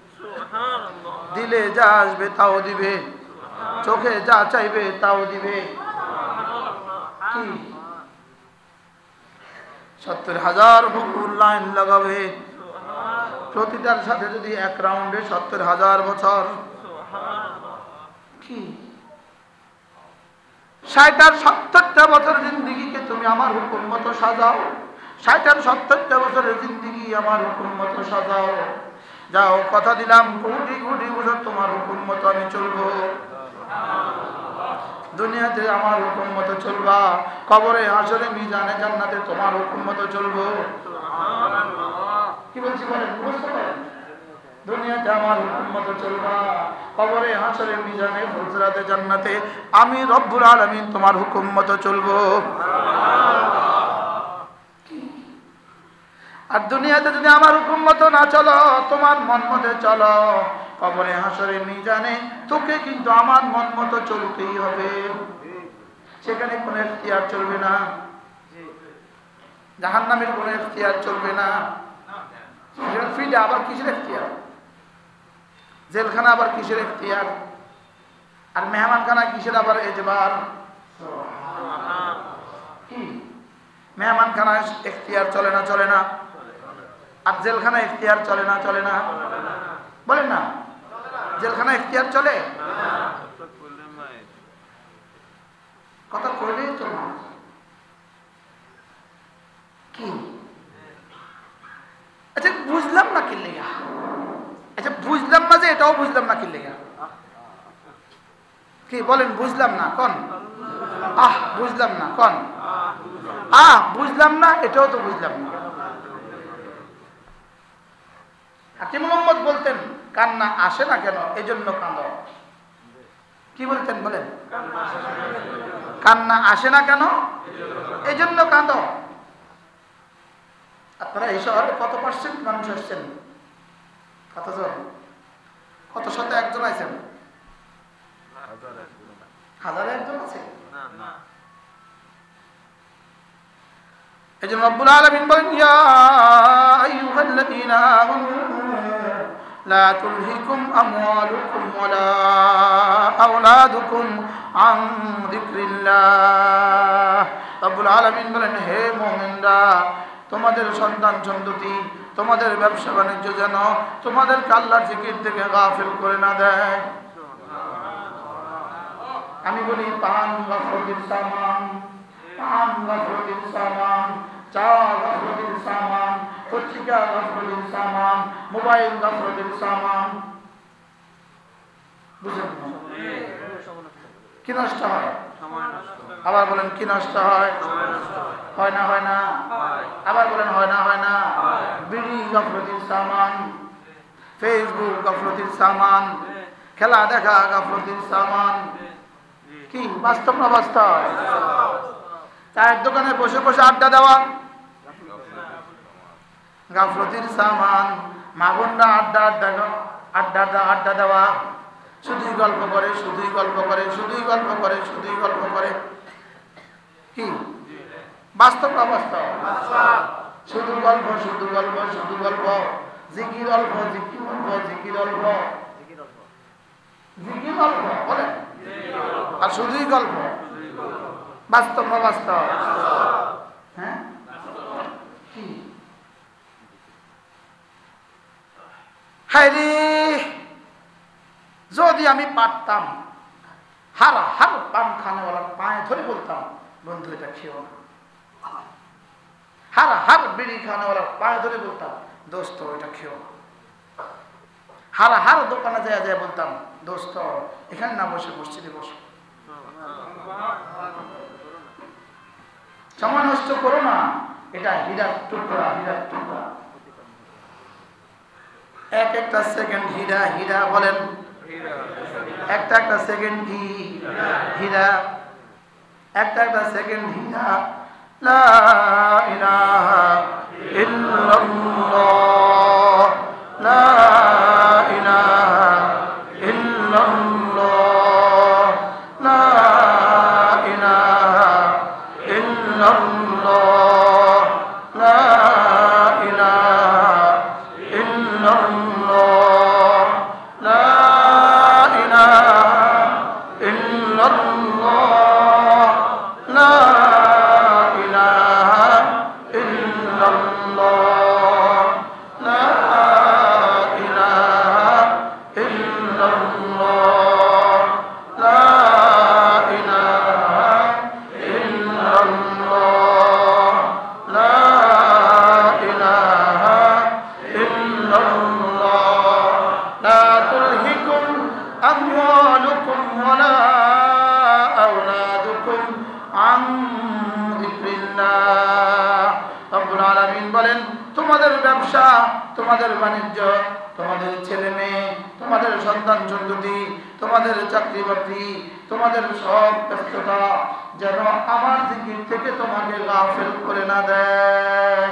দিলে যা আসবে তাও দিবে, চোখে যা চাইবে তাও দিবে। কি 70,000 হুকুর লাইন লাগাবে, প্রতিটার সাথে যদি এক রাউন্ডে 70,000 বছর। কি 60 আর 70টা বছর জিন্দেগিকে তুমি আমার হুকুম মতো সাজাও, 60 আর 70টা বছরের জিন্দেগি আমার হুকুম মতো সাজাও। যাও, কথা দিলাম কোটি কোটি বছর তোমার হুকুম মতো আমি চলবো। দুনিয়াতে আমার হুকুম মতো চলবা, কবরে হাসরে মিজানে জান্নাতে তোমার হুকুম মতো চলবো। কি বলছি বলেন? বুঝতে পারেন? দুনিয়া দুনিয়াতে আমার হুকুম মতো চলবা, কবরে হাসরে মিজানে ফুলসিরাতে জান্নাতে আমি রব্বুল আলামিন তোমার হুকুম মতো চলবো। আর দুনিয়াতে যদি আমার হুকুম মতো না চলো, তোমার মন মতো চলো, কবরে হাসরে মিজানে তোকে কিন্তু আমার মন মতো চলতেই হবে। সেখানে কোনো ইখতিয়ার চলবে না, জাহান্নামের কোনো ইখতিয়ার চলবে না। ফিরে আবার কিসের ইখতিয়ার? জেলখানা আবার কিসের ইখতিয়ার? আর মেহমানখানা কিসের আবার এজবার? মেহমানখানা ইখতিয়ার চলে না? চলে না। আর জেলখানা ইখতিয়ার চলে না? চলে না। বলেন না, জেলখানা ইখতিয়ার চলে? কথা কইলেই তো না। কি আচ্ছা বুঝলাম না কি লেগা? আচ্ছা বুঝলাম না যে এটাও বুঝলাম না কি লেগা? কি বলেন? বুঝলাম না কোন? বুঝলাম না কোন? বুঝলাম না, এটাও তো বুঝলাম না। হাকিম মোহাম্মদ বলতেন কান্না আসে না কেন, এজন্য কাঁদো। কি বলতেন বলেন? কান্না আসে না কেন, এজন্য কাঁদো। আপনারা এই শহরে কত % মানুষ আসছেন? কতজন? কত শত একজন আছেন? হাজারে একজন আছে। এই জন্য রব্বুল আলামিন বলেন ইয়া আইয়ুহাল্লাযীনা আমানু লা তুলহিকুম আমওয়ালুকুম ওয়ালা আওলাদুকুম আন যিকরিল্লাহ। রব্বুল আলামিন বলেন হে মুমিনরা, তোমাদের সন্তান সন্ততি, তোমাদের ব্যবসা বাণিজ্য যেন তোমাদেরকে আল্লাহর জিকির থেকে গাফিল করে না দেয়। আমি বলি পান গাফলতির সামান, পান গাফলতির সামান, চা গাফলতির সামান, পত্রিকা গাফলতির সামান, মোবাইল গাফলতির সামান। বুঝলেন? কি নষ্ট হয়? আবার বলেন কি নষ্ট হয়? হয় না? হয় না? আবার বলেন হয় না? হয় না? বিড়ি গাফলতির সামান, ফেসবুক গাফলতির সামান, খেলা দেখা গাফলতির সামান। কি বাস্তব না বাস্তব? চায়ের দোকানে বসে বসে আড্ডা দেওয়া গাফলতির সামান। মা বোনরা আড্ডা দেওয়া, শুধুই গল্প করে, শুধুই গল্প করে, শুধুই গল্প করে, শুধুই গল্প করে। কি বাস্তব না বাস্তব? শুধু গল্প, শুধু গল্প, শুধু গল্প। জিকির অল্প, জিকির অল্প, জিকির অল্প, জিকির অল্প বলেন, আর শুধুই গল্প। বাস্তব না বাস্তব? হ্যাঁ। কি হায় রে, যদি আমি পারতাম হার পান খানেওয়ালার পায়ে ধরে বলতাম বন্ধু এটা খেও না। হার বিড়ি খানেওয়ালার পায়ে ধরে বলতাম দোস্ত এটা খেও না। হার দোকানে যায় বলতাম দোস্ত এখানে না বসে মসজিদে বসো। সময় নষ্ট করো না, এটা হীরার টুকরা, হীরার টুকরা। এক একটা সেকেন্ড হীরা, হীরা বলেন, একটা একটা সেকেন্ড কি হীরা, একটা একটা সেকেন্ড হীরা। লা ইলাহা ইল্লাল্লাহ, লা ইলাহা ইল্লাল্লাহ, লা ইলাহা ইল্লাল্লাহ, লা ইলাহা ইল্লাল্লাহ, লা ইলাহা ইল্লাল্লাহ, লা ইলাহা ইল্লাল্লাহ, লা ইলাহা ইল্লাল্লাহ, লা ইলাহা ইল্লাল্লাহ, লা ইলাহা ইল্লাল্লাহ। লা তুলহিকুম আমওয়ালুকুম ওয়ালা আওলাদুকুম আন যিকরিল্লাহ। রব্বুল আলামিন বলেন তোমাদের ব্যবসা, তোমাদের বাণিজ্য, তোমাদের ছেলে মেয়ে, তোমাদের সন্তান সন্ততি, তোমাদের চাকরি বাকরি, তোমাদের সব ব্যস্ততা যেন আমার জিকির থেকে তোমাকে গাফিল করে না দেয়,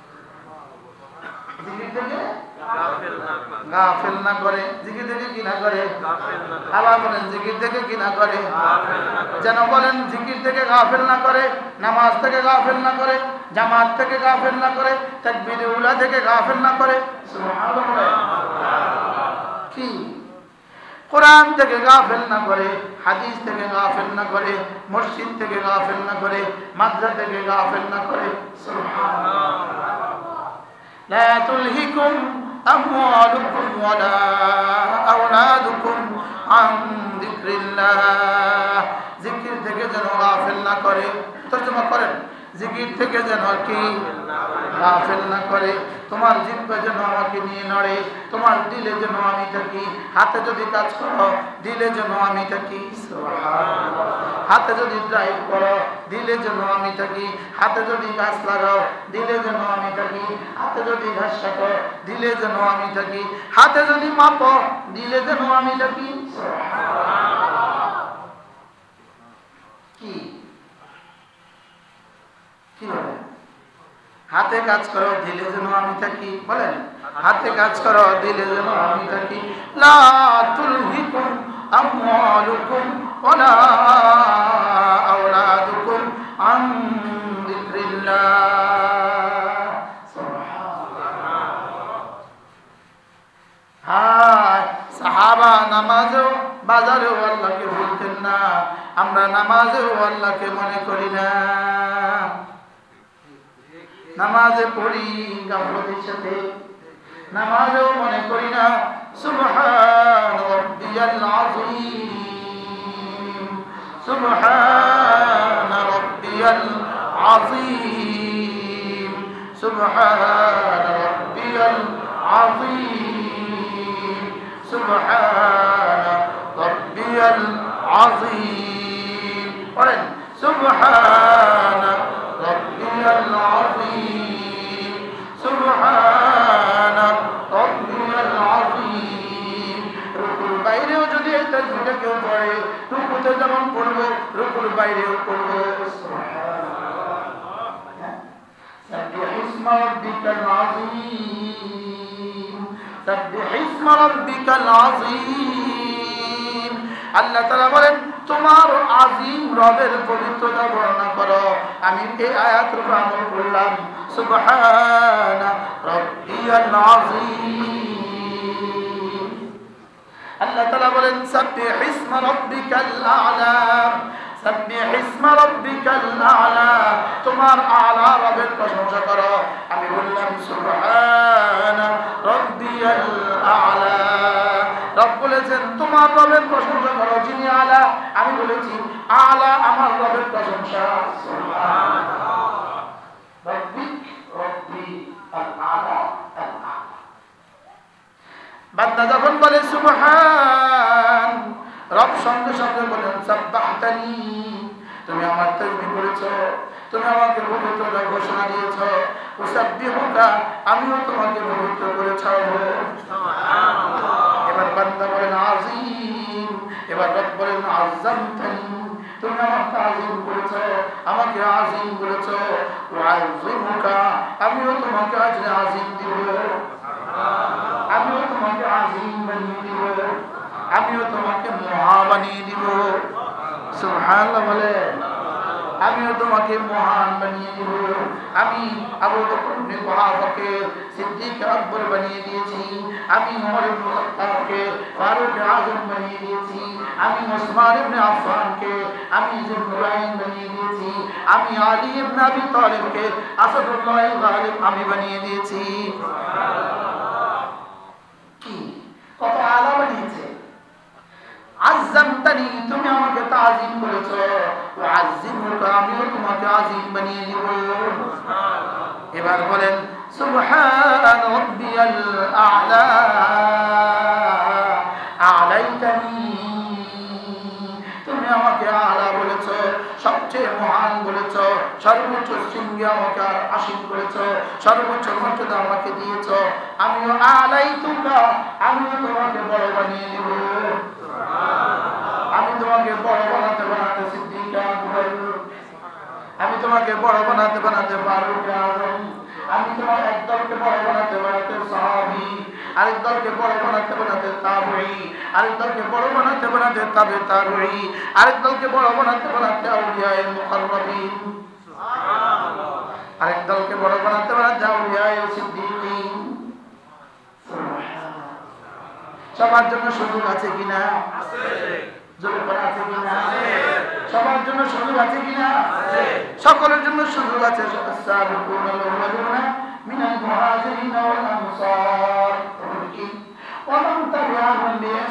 জিকির থেকে গাফিল না করে। জিকির থেকে কি না করে? আবার বলেন জিকির থেকে কি না করে? যেন বলেন জিকির থেকে গাফিল না করে, নামাজ থেকে গাফিল না করে, জামাত থেকে গাফিল না করে, তাকবীর উলা থেকে গাফিল না করে। সুবহানাল্লাহ। কি কোরআন থেকে গাফিল না করে, হাদিস থেকে গাফিল না করে, মসজিদ থেকে গাফিল না করে, মাদ্রাসা থেকে গাফিল না করে। সুবহানাল্লাহ। লা তুলহিকুম আমওয়ালুকুম ওয়ালা আওলাদুকুম আন যিকরিল্লাহ। জিকির থেকে যেন গাফিল না করে। তরজমা করেন, জিকির থেকে যেন কি গাফিল না করে। তোমার জিহ্বা যেন আমাকে নিয়ে নড়ে, তোমার দিলে যেন আমি থাকি। হাতে যদি কাজ করো, দিলে যেন আমি থাকি। সুবহানাল্লাহ। হাতে যদি ড্রাইভ করো, দিলে যেন আমি থাকি। হাতে যদি গাছ লাগাও, দিলে যেন আমি থাকি। হাতে যদি ঘাস কাটো, দিলে যেন আমি থাকি। হাতে যদি মাপো, দিলে যেন আমি থাকি। কি কি বলে? হাতে কাজ করো, দিলে যেন আমি থাকি। বলেন, হাতে কাজ করো, দিলে যেন আমি থাকি। লা তুলহিকুম আমওয়ালুকুম ওয়ালা আওলাদুকুম আন যিকরিল্লাহ। সুবহানাল্লাহ। হ্যাঁ, সাহাবা নামাজেও বাজারেও আল্লাহকে ভুলতেন না। আমরা নামাজেও আল্লাহকে মনে করি না, নামাজে পড়ি গাফলতির সাথে, নামাজেও মনে করি না। সুবহান রাব্বিয়াল আযীম, সুবহান রাব্বিয়াল আযীম, সুবহান রাব্বিয়াল আযীম, সুবহান রাব্বিয়াল আযীম। পড়েন, সুবহান রাব্বিয়াল আযীম, সুবহান রাব্বিয়াল আযীম। রুকুর বাইরেও যদি এই তাসবিহটা কেউ পড়ে, রুকুতে যেমন পড়বে, রুকুর বাইরেও পড়বে। সাব্বিহ ইসমা রাব্বিকাল আযীম, সাব্বিহ ইসমা রাব্বিকাল আযীম। আল্লাহ তাআলা বলেন, তোমার আযীম রবের পবিত্রতা বর্ণনা করো। আমি এই আয়াতের উপর আমল করলাম। সুবহানা রাব্বিয়াল আযীম। আল্লাহ তাআলা বলেন, সাব্বিহ ইসমা রাব্বিকাল আ'লা, সাব্বিহ ইসমা রাব্বিকাল আ'লা। তোমার আ'লা রবের প্রশংসা করো। আমি বললাম সুবহানা রাব্বিয়াল আ'লা। রব বলেছেন তোমার রবের প্রশংসা করো যিনি আলা। আমি বলেছি আলা আমার রবের প্রশংসা। সুবহানাল্লাহ। রব্বি রব্বি আল আলা আল আলা। বান্দা যখন বলে সুবহান, রব সঙ্গে সঙ্গে বলেন সাব্বাহতানি, তুমি আমার তাসবিহ করেছো, তুমি আমাকে পবিত্রতা ঘোষণা দিয়েছো। উসাব্বিহুকা, আমিও তোমাকে পবিত্র করেছো। সুবহানাল্লাহ। এবার বান্দা বলেন আযীম, এবার রব বলেন আযযামতানি, তুমি আমাকে আযীম করেছো, আমাকে আযীম করেছো। ওয়া'আযিমুকা, আমিও তোমাকে আজ আযীম দিব, আমিও তোমাকে আযীম বানিয়ে দিব, আমিও তোমাকে মহা বানিয়ে দিব। সুবহানাল্লাহ বলে, আমিও তোমাকে মহান বানিয়ে দিব। আমি আবু বকর ইবনে কুহাফাকে সিদ্দিক আকবর বানিয়ে দিয়েছি, আমি ওমর ইবনে খাত্তাবকে ফারুক আযম বানিয়ে দিয়েছি, আমি ওসমান ইবনে আফফানকে আমি যুলনুরাইন বানিয়ে দিয়েছি, আমি আলী ইবনে আবি তালিবকে আসাদুল্লাহ গালিব আমি বানিয়ে দিয়েছি। কি কত আলা বানিয়েছে। আযযামতানি, তুমি আমাকে তাযীম করেছো। ওয়া'আযযিমুকা, আমিও তোমাকে আযীম বানিয়ে দিব। এবার বলেন সুবহান রাব্বিয়াল আ'লা, আ'লাইতানি, তুমি আমাকে আলা বলেছো, সবচেয়ে মহান বলেছো, সর্বোচ্চ শৃঙ্গে আমাকে আসীন করেছো, সর্বোচ্চ মর্যাদা আমাকে দিয়েছো। আমিও আলাইতুকা, আমিও তোমাকে বড় বানিয়ে দিব। আমি তোমাকে বড় বানাতে বানাতে সিদ্দিক আকবর, আমি তোমাকে বড় বানাতে বানাতে ফারুক আযম, আমি তোমার একদলকে বড় বানাতে বানাতে সাহাবী, আরেক দলকে বড় বানাতে বানাতে তাবেঈ, আরেক দলকে বড় বানাতে বানাতে তাবে তাবেঈ, আরেক দলকে বড় বানাতে বানাতে আউলিয়ায়ে মুকাররাবিন, সুবহানাল্লাহ, আরেক দলকে বড় বানাতে বানাতে আউলিয়ায়ে সিদ্দিকিন। সবার জন্য সুযোগ আছে কিনা? আছে। জোরে বলা আছে কিনা? আছে। সবার জন্য সুযোগ আছে কিনা? আছে। সকলের জন্য সুযোগ আছে। সাবিকুনাল আউয়ালুনা মিনাল মুহাজিরিন ওয়াল আনসার ওয়া মান তাবি'আহুম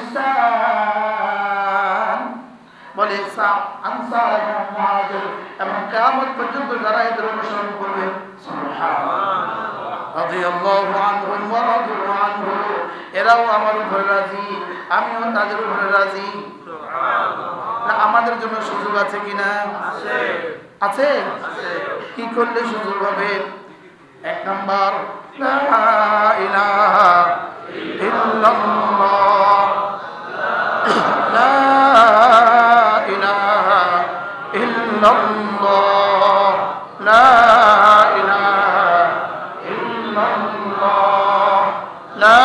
বিইহসান, বলে আনসার এবং মুহাজির এবং কিয়ামত পর্যন্ত যারা এদের অনুসরণ করবে, সুবহানাল্লাহ, রাদিয়াল্লাহু আনহুম ওয়া রাদু আনহু, এরাও আমার উপরে রাজি, আমিও তাদের উপরে রাজি। না আমাদের জন্য সুযোগ আছে কিনা? আছে। আছে? কি করলে সুযোগ হবে? এক নাম্বার, লা ইলাহা ইল্লাল্লাহ, লা ইলাহা ইল্লাল্লাহ, লা ইলাহা ইল্লাল্লাহ, লা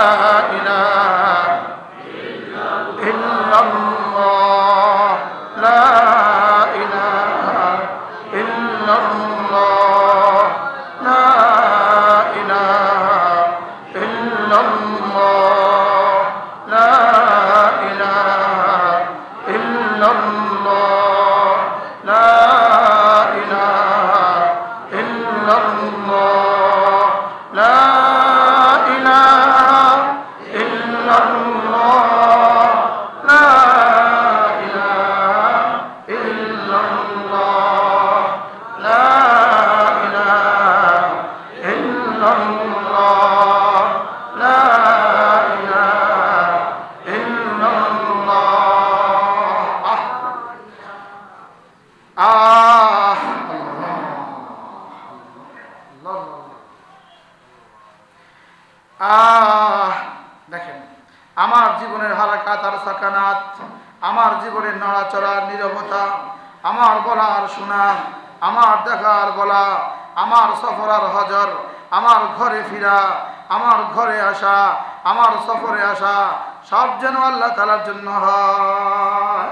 দেখেন আমার জীবনের হারাকাত আর সাকানাত, আমার জীবনের নড়াচড়ার নীরবতা, আমার বলার শোনা, আমার দেখার বলা, আমার সফর আর হজর, আমার ঘরে ফিরা, আমার ঘরে আসা, আমার সফরে আসা, সব যেন আল্লাহ তাআলার জন্য হয়।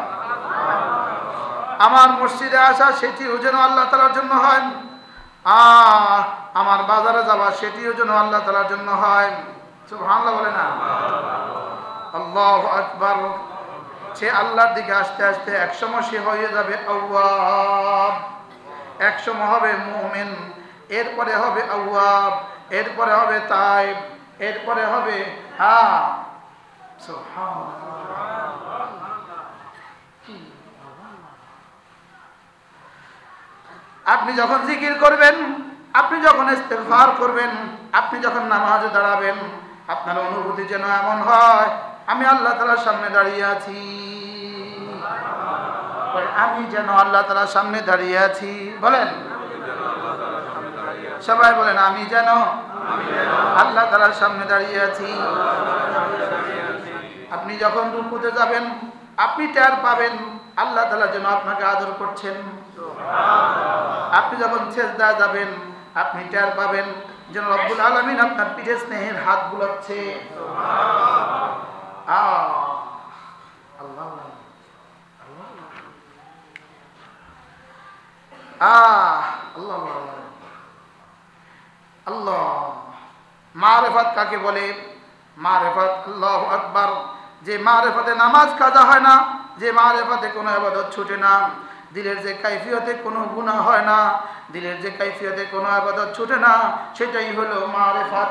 আমার মসজিদে আসা সেটিও যেন আল্লাহ তাআলার জন্য হয়। আমার বাজারে যাওয়া সেটিও যেন আল্লাহ তাআলার জন্য হয়। সুবহানাল্লাহ বলে না? আল্লাহু আকবার। সে আল্লাহর দিকে আস্তে আস্তে একসময় সে হয়ে যাবে আওয়াব, একসময় হবে মুমিন, এরপরে হবে আওয়াব, এরপরে হবে তাইব, এরপরে হবে আপনি যখন জিকির করবেন, আপনি যখন ইস্তেগফার করবেন, আপনি যখন নামাজে দাঁড়াবেন, আপনার অনুভূতি যেন এমন হয় আমি আল্লাহ তাআলার সামনে দাঁড়িয়ে আছি, আমি যেন আল্লাহ তাআলার সামনে দাঁড়িয়ে আছি। বলেন সবাই, বলেন আমি যেন আল্লাহ তাআলার সামনে দাঁড়িয়ে আছি। আপনি যখন রুকুতে যাবেন, আপনি টের পাবেন আল্লাহ তাআলা যেন আপনাকে আদর করছেন। আপনি যখন সিজদায় যাবেন, আপনি টের পাবেন যেন রব্বুল আলামিন আপনার পিঠে স্নেহের হাত বুলাচ্ছে। আল্লাহ মারিফাত কাকে বলে? মারিফাত আল্লাহু আকবার। যে মারিফাতে নামাজ কাজা হয় না, যে মারিফাতে কোনো ইবাদত ছুটে না, দিলের যে কাইফিয়তে কোনো গুনাহ হয় না, দিলের যে কাইফিয়তে কোনো ইবাদত ছুটে না, সেটাই হলো মারিফাত।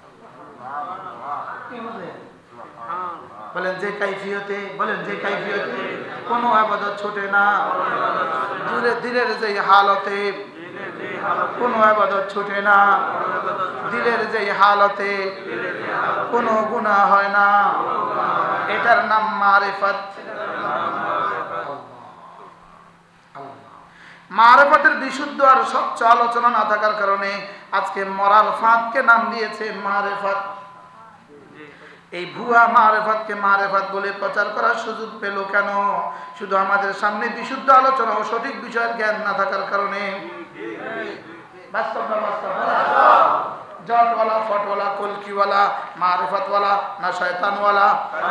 বলেন যে কাইফিয়তে, বলেন যে কাইফিয়তে কোনো ইবাদত ছুটে না, দিলের যে হালতে কোনো ইবাদত ছুটে না, দিলের যে হালতে কোনো গুনাহ হয় না, এটার নাম মারিফাত। মারিফাতের বিশুদ্ধ আর স্বচ্ছ আলোচনা না থাকার কারণে আজকে মরাল ফাঁদকে নাম দিয়েছে মারিফাত। এই ভুয়া মারিফাতকে মারিফাত বলে প্রচার করার সুযোগ পেল কেন? শুধু আমাদের সামনে বিশুদ্ধ আলোচনা ও সঠিক বিষয়ের জ্ঞান না থাকার কারণে। বাস্তব না বাস্তব? জটওয়ালা, ফটওয়ালা, কলকিওয়ালা, মারিফাতওয়ালা না শয়তানওয়ালা?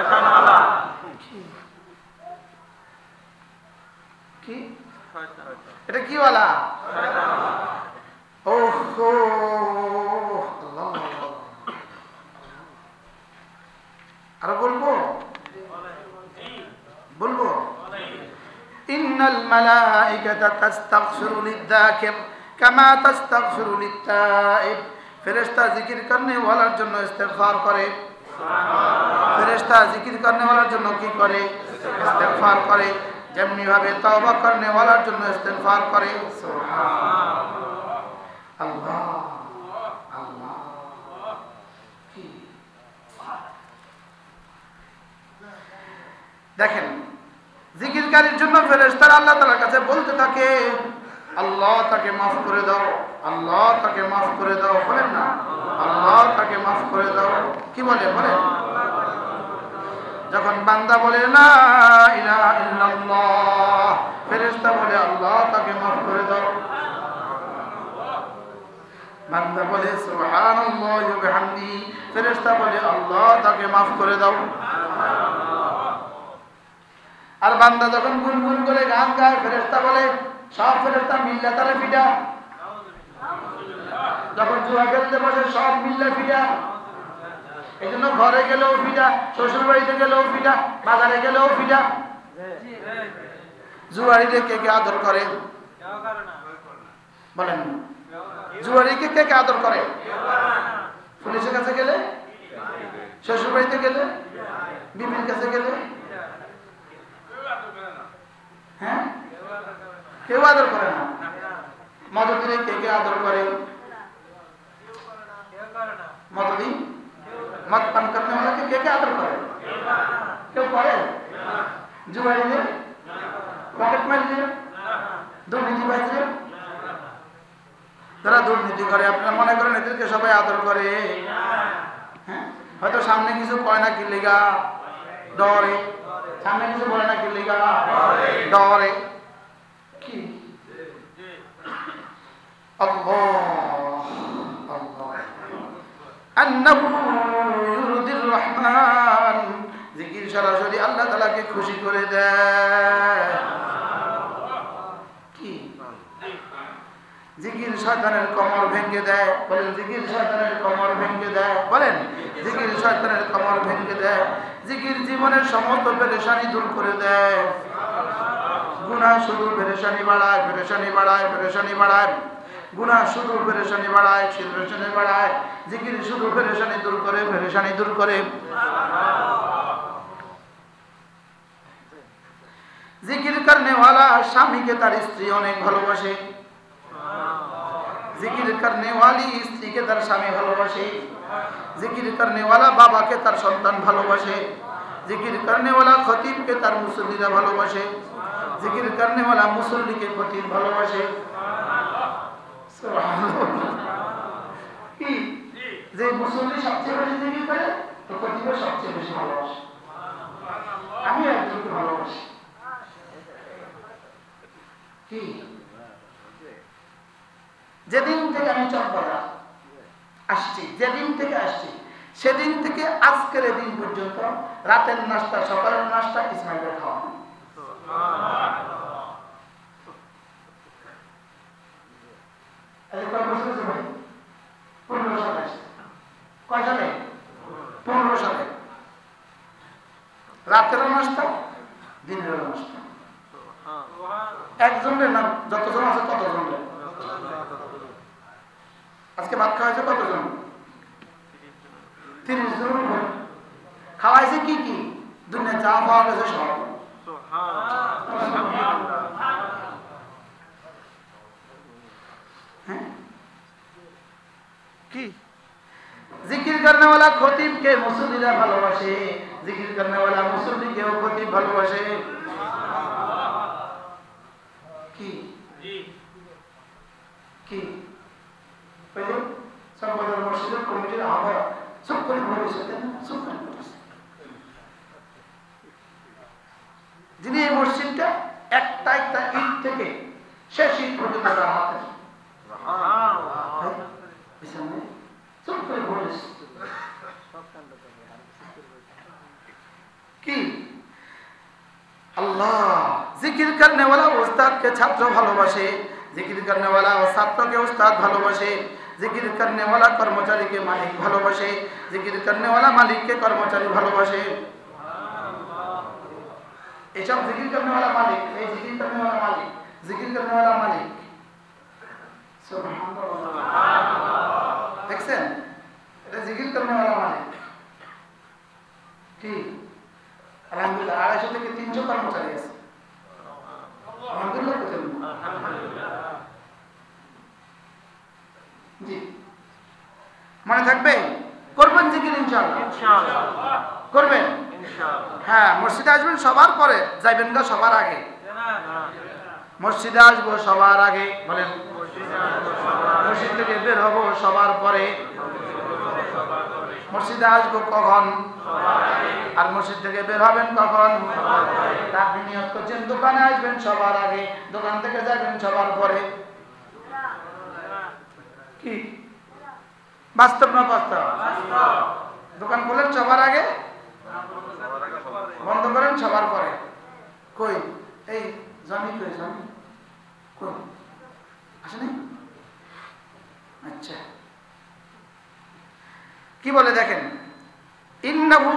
কি এটা কি ওয়ালা? ওহো আল্লাহ, আর বলবো বলবো ইন্নাল মালাইকাতা তাস্তাগফিরু লিয-যাকির কামা তাস্তাগফিরু লিত-তাইব। ফেরেশতা জিকির করনে ওয়ালার জন্য ইস্তিগফার করে। ফেরেশতা জিকির করনে ওয়ালার জন্য কি করে? ইস্তিগফার করে। যেমনি ভাবে তওবা করনে ওয়ালার জন্য ইস্তিগফার করে। সুবহানাল্লাহ, আল্লাহ আল্লাহ। দেখেন, জিকিরকারীর জন্য ফেরেশতারা আল্লাহ তাআলার কাছে বলতে থাকে, আল্লাহ তাকে মাফ করে দাও, আল্লাহ তাকে মাফ করে দাও। বলেন না, আল্লাহ তাকে মাফ করে দাও। কি বলে? বলেন। যখন বান্দা বলে লা ইলাহা ইল্লাল্লাহ, ফেরেশতা বলে আল্লাহ তাকে মাফ করে দাও। বান্দা বলে সুবহানাল্লাহি ওয়া বিহামদিহি, ফেরেশতা বলে আল্লাহ তাকে মাফ করে দাও। আর বান্দা যখন গুনগুন করে গান গায়, ফেরেশতা বলে সব ফেরেশতা মিল্লা তারে ফিডা। যখন জুয়া খেলতে বসে সব মিল্লা ফিডা। এই জন্য ঘরে গেলেও ফিডা, শ্বশুর বাড়িতে গেলেও ফিডা, বাজারে গেলেও ফিডা। জুয়ারিকে কে কে আদর করে? বলেন, জুয়ারিকে কে কে আদর করে? পুলিশের কাছে গেলে, শ্বশুর বাড়িতে গেলে, বিবির কাছে গেলে, হ্যাঁ কেউ আদর করে না। মদদিনে কে কে আদর করে? মদদি মদ পান করতে ওনাকে কে কে আদর করে? কেউ করে? জুয়ারিনে, পকেট মারিলে, দুর্নীতি বাজলে, যারা দুর্নীতি করে আপনারা মনে করেন এদেরকে সবাই আদর করে? হ্যাঁ, হয়তো সামনে কিছু কয় না, কি লেগা ডরে। সামনে কিছু বলে না, কি লেগা ডরে। কি আল্লাহ আল্লাহ আন্নাহু ইউরদির রহমান, জিকির সরাসরি আল্লাহ তাআলাকে খুশি করে দেয়। কি জিকির শয়তানের কোমর ভেঙে দেয়। বলেন, জিকির শয়তানের কোমর ভেঙে দেয়। বলেন, জিকির শয়তানের কোমর ভেঙে দেয়। জিকির জীবনের সমস্ত পেরেশানি দূর করে দেয়। গুনাহ শুধু পেরেশানি বাড়ায়, পেরেশানি বাড়ায়, পেরেশানি বাড়ায়। গুনাহ শুধু পেরেশানি বাড়ায়, পেরেশানি বাড়ায়। জিকির শুধু পেরেশানি দূর করে, পেরেশানি দূর করে। জিকির করনে ওয়ালা স্বামীকে তার স্ত্রী অনেক ভালোবাসে। জিকির করনে ওয়ালি স্ত্রীকে তার স্বামী ভালোবাসে। জিকির করনে ওয়ালা বাবাকে তার সন্তান ভালোবাসে। জিকির করনে ওয়ালা খতিবকে তার মুসল্লিরা ভালোবাসে। জিকির করনে ওয়ালা মুসল্লিকে খতিব ভালোবাসে। কি যে মুসল্লি সবচেয়ে বেশি জিকির করে, তো খতিবের সবচেয়ে বেশি ভালোবাসে। আমি একজনকে ভালোবাসি। কি যেদিন থেকে আমি চট্টগ্রাম আসছি, যেদিন থেকে আসছি, সেদিন থেকে আজকের দিন পর্যন্ত রাতের নাস্তা, সকালের নাস্তা ইসমাইলের খাওয়া। কয় সালে? 15 সালে। রাতের নাস্তা, দিনের নাস্তা। একজনের নাম যতজন আছে ততজন। আজকে ভাত খাওয়াইছে কতজন? 30 জন। খাওয়াইছে কি কি? দুনিয়া যা পাওয়া গেছে সব। কি জিকির করনে ওয়ালা খতিবকে মুসল্লিরা ভালোবাসে। জিকির করনে ওয়ালা মুসল্লিকেও খতিব ভালোবাসে। কি কি সম্পাদক মসজিদের কমিটির আহ্বায়ক চুপ করে বলেছে, চুপ করে বলেছে, যিনি এই মসজিদটা একটা একটা ঈদ থেকে শেষ ঈদ পর্যন্ত হাতে চুপ করে বলেছে। কি আল্লাহ জিকির করনে वाला উস্তাদকে ছাত্র ভালোবাসে, জিকির করনে वाला ছাত্রকে উস্তাদ ভালোবাসে, জিকির করনে वाला কর্মচারীকে মালিক ভালোবাসে, জিকির করনে वाला মালিককে কর্মচারী ভালোবাসে। এসব জিকির করনে वाला মালিক, এই জিকির করনে वाला মালিক, জিকির করনে वाला মালিক। সুবহানাল্লাহ, দেখছেন এটা জিকির করনে वाला মালিক। কি আলহামদুলিল্লাহ 250 থেকে 300 কর্মচারী আছে। আলহামদুলিল্লাহ জি মনে থাকবে, করবেন জিকির ইনশাআল্লাহ, করবেন ইনশাআল্লাহ। হ্যাঁ মসজিদে আসবেন সবার পরে, যাইবেন না সবার আগে। মসজিদে আসবো সবার আগে, বলেন মসজিদ থেকে বের হব সবার পরে। মসজিদে আসবো কখন? আর মসজিদ থেকে বের হবেন কখন? আপনি নিয়ত করছেন দোকানে আসবেন সবার আগে, দোকান থেকে যাবেন সবার পরে। কি বাস্তব না বাস্তব? দোকান খোলেন সবার আগে, বন্ধ করেন সবার পরে। কই এই জমি, কই জমি, কই আসেনি? আচ্ছা কি বলে দেখেন, ইন্নাহু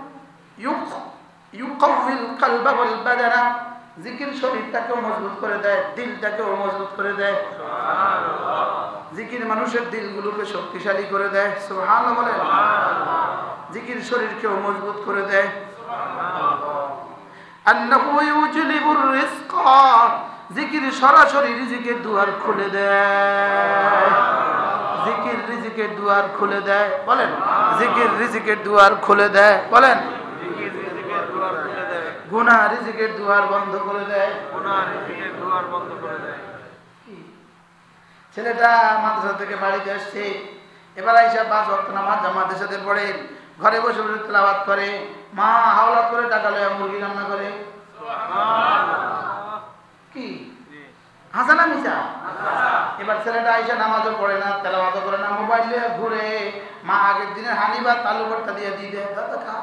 ইউকাউযিল কলবা ওয়াল বাদানা, জিকির শরীরটাকেও মজবুত করে দেয়, দিলটাকেও মজবুত করে দেয়। সুবহানাল্লাহ, জিকির মানুষের দিলগুলোকে শক্তিশালী করে দেয়। সুবহানাল্লাহ বলেন। জিকির শরীরকেও মজবুত করে দেয়। সুবহানাল্লাহ। আন্নাহু ইউজলিবুর রিজকা, জিকির সরাসরি রিজিকের দুয়ার খুলে দেয়। জিকির রিজিকের দুয়ার খুলে দেয়, বলেন জিকির রিজিকের দুয়ার খুলে দেয়, বলেন জিকির রিজিকের দুয়ার খুলে দেয়। গুনাহ রিজিকের দুয়ার বন্ধ করে দেয়, গুনাহ রিজিকের দুয়ার বন্ধ করে দেয়। ছেলেটা মাদ্রাসা থেকে বাড়িতে আসছে, এবার আইসা 5 ওয়াক্ত নামাজ জামাতের সাথে পড়ে, ঘরে বসে বসে তেলাওয়াত করে, মা হাওলাত করে টাকা লয়ে মুরগি রান্না করে। সুবহানাল্লাহ, কি হাসানা মিছা? এবার ছেলেটা আইসা নামাজও পড়ে না, তেলাওয়াতও করে না, মোবাইল নিয়ে ঘুরে, মা আগের দিনের হানি ভাত আলু ভর্তা দিয়ে দিবে, খাও।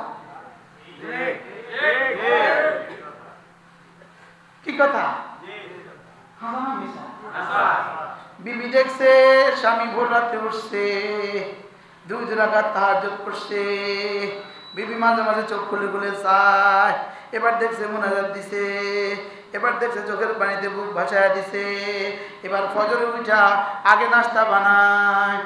কি কথা? হাসানা মিছা? বিবি দেখছে স্বামী ভোর রাতে উঠছে, 2 রাকাত তাহাজ্জুদ পড়ছে, বিবি মাঝে মাঝে চোখ খুলে খুলে চায়, এবার দেখছে মুনাজাত দিছে, এবার দেখছে চোখের পানিতে বুক ভাসায় দিছে, এবার ফজরে উঠা আগে নাস্তা বানায়।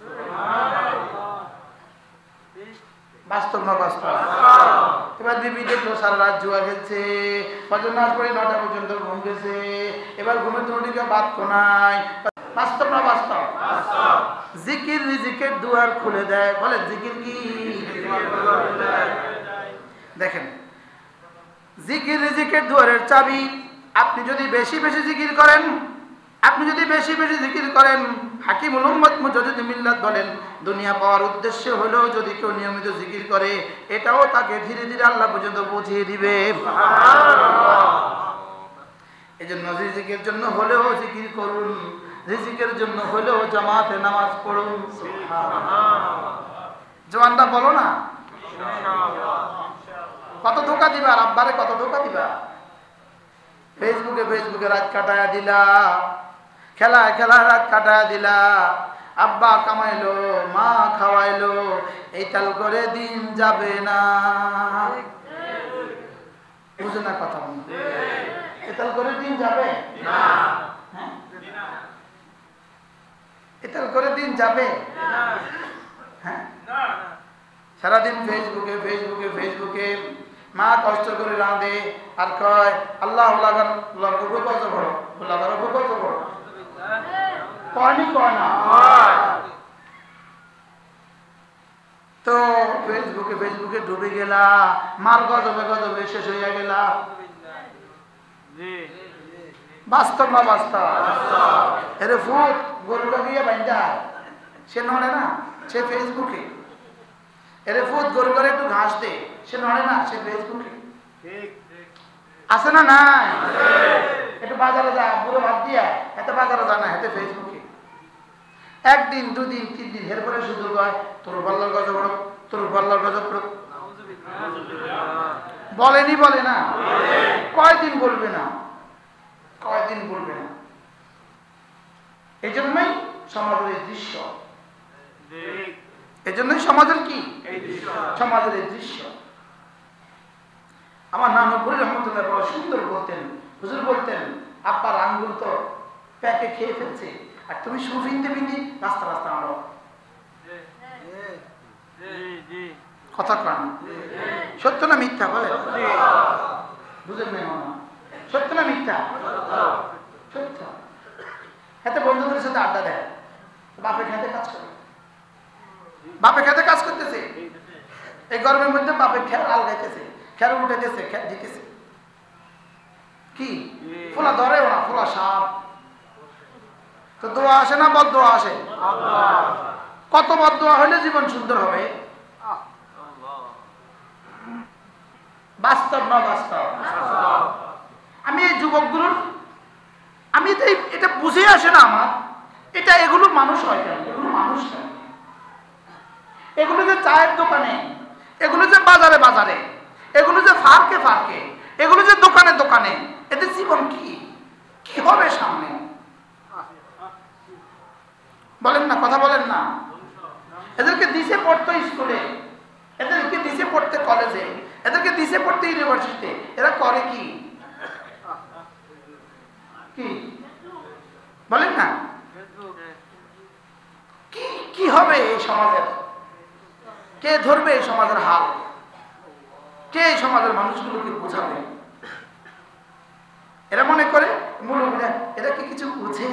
বাস্তব না বাস্তব? এবার বিবি দেখলো সারা রাত জুয়া খেলছে, ফজর নামাজ পড়ে 9টা পর্যন্ত ঘুম গেছে, এবার ঘুমের ত্রুটিকে বাদ কোনাই। বাস্তব না বাস্তব? জিকির রিজিকের দুয়ার খুলে দেয়, বলেন জিকির কি? দেখেন জিকির রিজিকের দুয়ারের চাবি। আপনি যদি বেশি বেশি জিকির করেন, আপনি যদি বেশি বেশি জিকির করেন, হাকিমুল উম্মত মুজাদ্দিদ মিল্লাত বলেন, দুনিয়া পাওয়ার উদ্দেশ্য হলো যদি কেউ নিয়মিত জিকির করে, এটাও তাকে ধীরে ধীরে আল্লাহ পর্যন্ত পৌঁছিয়ে দিবে। সুবহানাল্লাহ। এজন্য রিজিকের জন্য হলেও জিকির করুন, রিজিকের জন্য হলেও জামাতে নামাজ পড়ুন। সুবহানাল্লাহ। জওয়ানরা বলো না ইনশাআল্লাহ। কত ধোঁকা দিবা আব্বারে, কত ধোঁকা দিবা? ফেসবুকে রাত কাটায়া দিলা, খেলায় রাত কাটায়া দিলা, আব্বা কামাইলো, মা খাওয়াইলো, এই তাল করে দিন যাবে না। বুঝে না কথা? এতাল করে দিন যাবে না, এতাল করে দিন যাবে হ্যাঁ। সারাদিন ফেসবুকে মা কষ্ট করে রাঁধে আর কয় আল্লাহ কত বড়, কত বড় কয়নি, কয় না? তো ফেসবুকে ডুবে গেলা, মার গজবে শেষ হইয়া গেলা। বাস্তব না বাস্তব? এরে ভূত গরুটা গিয়ে বাইন্দা সে নড়ে না, সে ফেসবুকে। এরে ভূত গরু করে একটু ঘাস দে, সে নড়ে না, সে ফেসবুকে। আছে না নাই? একটু বাজারে যা, বুড়ো ভাত দিয়া এত বাজারে যা না, হেঁটে ফেসবুকে। একদিন দুদিন তিন দিন এরপরে শুধু কয় তোর পাল্লার গজব পড়ো, তোর পাল্লার গজব পড়ো। বলেনি বলে না? কয়দিন বলবে না? কয়দিন বলবে না? এই জন্যই সমাজের এই দৃশ্য, এই জন্যই সমাজের কি সমাজের এই দৃশ্য। আমার নানু ফরিদ রহমতুল্লাহ বড় সুন্দর বলতেন, হুজুর বলতেন আব্বার আঙ্গুল তো প্যাকে খেয়ে ফেলছে, আর তুমি শু ভিনতে ভিনতে রাস্তা রাস্তা আনো। কথা কন, সত্য না মিথ্যা বলে? বুঝেন না? সত্য না মিথ্যা? সত্য। হাতে বন্ধুদের সাথে আড্ডা দেয়, বাপে খেতে কাজ করে, বাপে খেতে কাজ করতেছে। এই গরমের মধ্যে বাপে খেয়াল আলগাইতেছে, খেয়াল উঠাইতেছে, খেয়াল দিতেছে। কি ফোলা ধরেও না, ফোলা সাপ। তো দোয়া আসে না বদ দোয়া আসে? কত বদ দোয়া হইলে জীবন সুন্দর হবে? বাস্তব না বাস্তব? আমি এই যুবকগুলোর, আমি তো এটা বুঝে আসে না আমার, এটা এগুলো মানুষ হয় কেন? এগুলো মানুষ কেন? এগুলো যে চায়ের দোকানে, এগুলো যে বাজারে বাজারে, এগুলো যে ফার্কে ফার্কে, এগুলো যে দোকানে দোকানে, এদের জীবন কি কি হবে সামনে? বলেন না, কথা বলেন না। এদেরকে দিছে পড়তো স্কুলে, এদেরকে দিছে পড়তে কলেজে, এদেরকে দিছে পড়তে ইউনিভার্সিটিতে, এরা করে কি? কি বলেন না? কি কি হবে এই সমাজের? কে ধরবে এই সমাজের হাল? কে এই সমাজের মানুষগুলোকে বোঝাবে? এরা মনে করে মুরব্বীরা এরা কি কিছু বুঝে,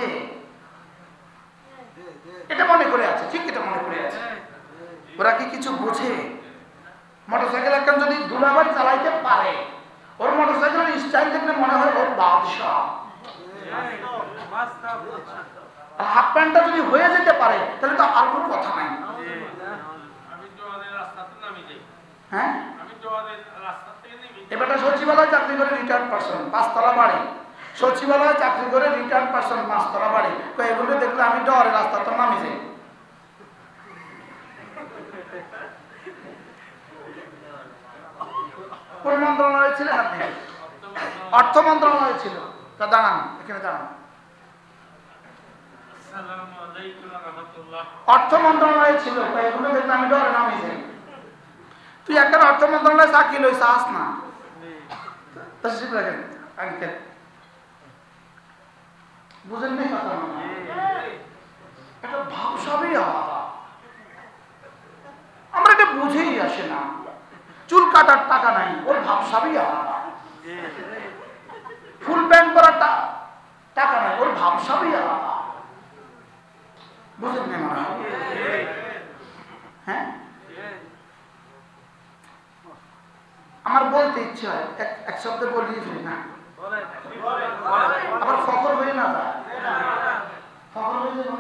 এটা মনে করে আছে। ঠিক, এটা মনে করে আছে। ওরা কি কিছু বুঝে? মোটরসাইকেল একজন যদি দুলাভাই চালাইতে পারে, ওর মোটরসাইকেলের স্টাইল দেখলে মনে হয় ওর বাদশাহ। আর হাফ প্যান্টটা যদি হয়ে যেতে পারে তাহলে তো আর কোনো কথা নাই। হ্যাঁ, এবারটা সচিবালয় চাকরি করে রিটায়ার্ড পারসন, 5 তলা বাড়ি। সচিবালয় চাকরি করে রিটায়ার্ড পারসন, 5 তলা বাড়ি। এগুলো দেখলে আমি ডরে রাস্তা তো নামি যাই। কোন মন্ত্রণালয় ছিলেন আপনি? অর্থ মন্ত্রণালয় ছিল। তা দাঁড়ান, এখানে দাঁড়ান। অর্থ মন্ত্রণালয় ছিল, এগুলো দেখলে আমি ডরে নামি যাই। তুই একটা অর্থ মন্ত্রণালয়ে চাকরি লইস আস না, বুঝেন নাই কথা? একটা ভাব সবই আলাদা, আমরা এটা বুঝেই আসে না। চুল কাটার টাকা নাই, ওর ভাব সবই আলাদা। ফুল প্যান্ট পরার টাকা নাই, ওর ভাব সবই আলাদা। বুঝেন না? হ্যাঁ, আমার বলতে ইচ্ছে হয়, এক শব্দে বলিয়ে ফেলি না, আবার ফখর হয়ে না যায়। ফখর হয়ে যায়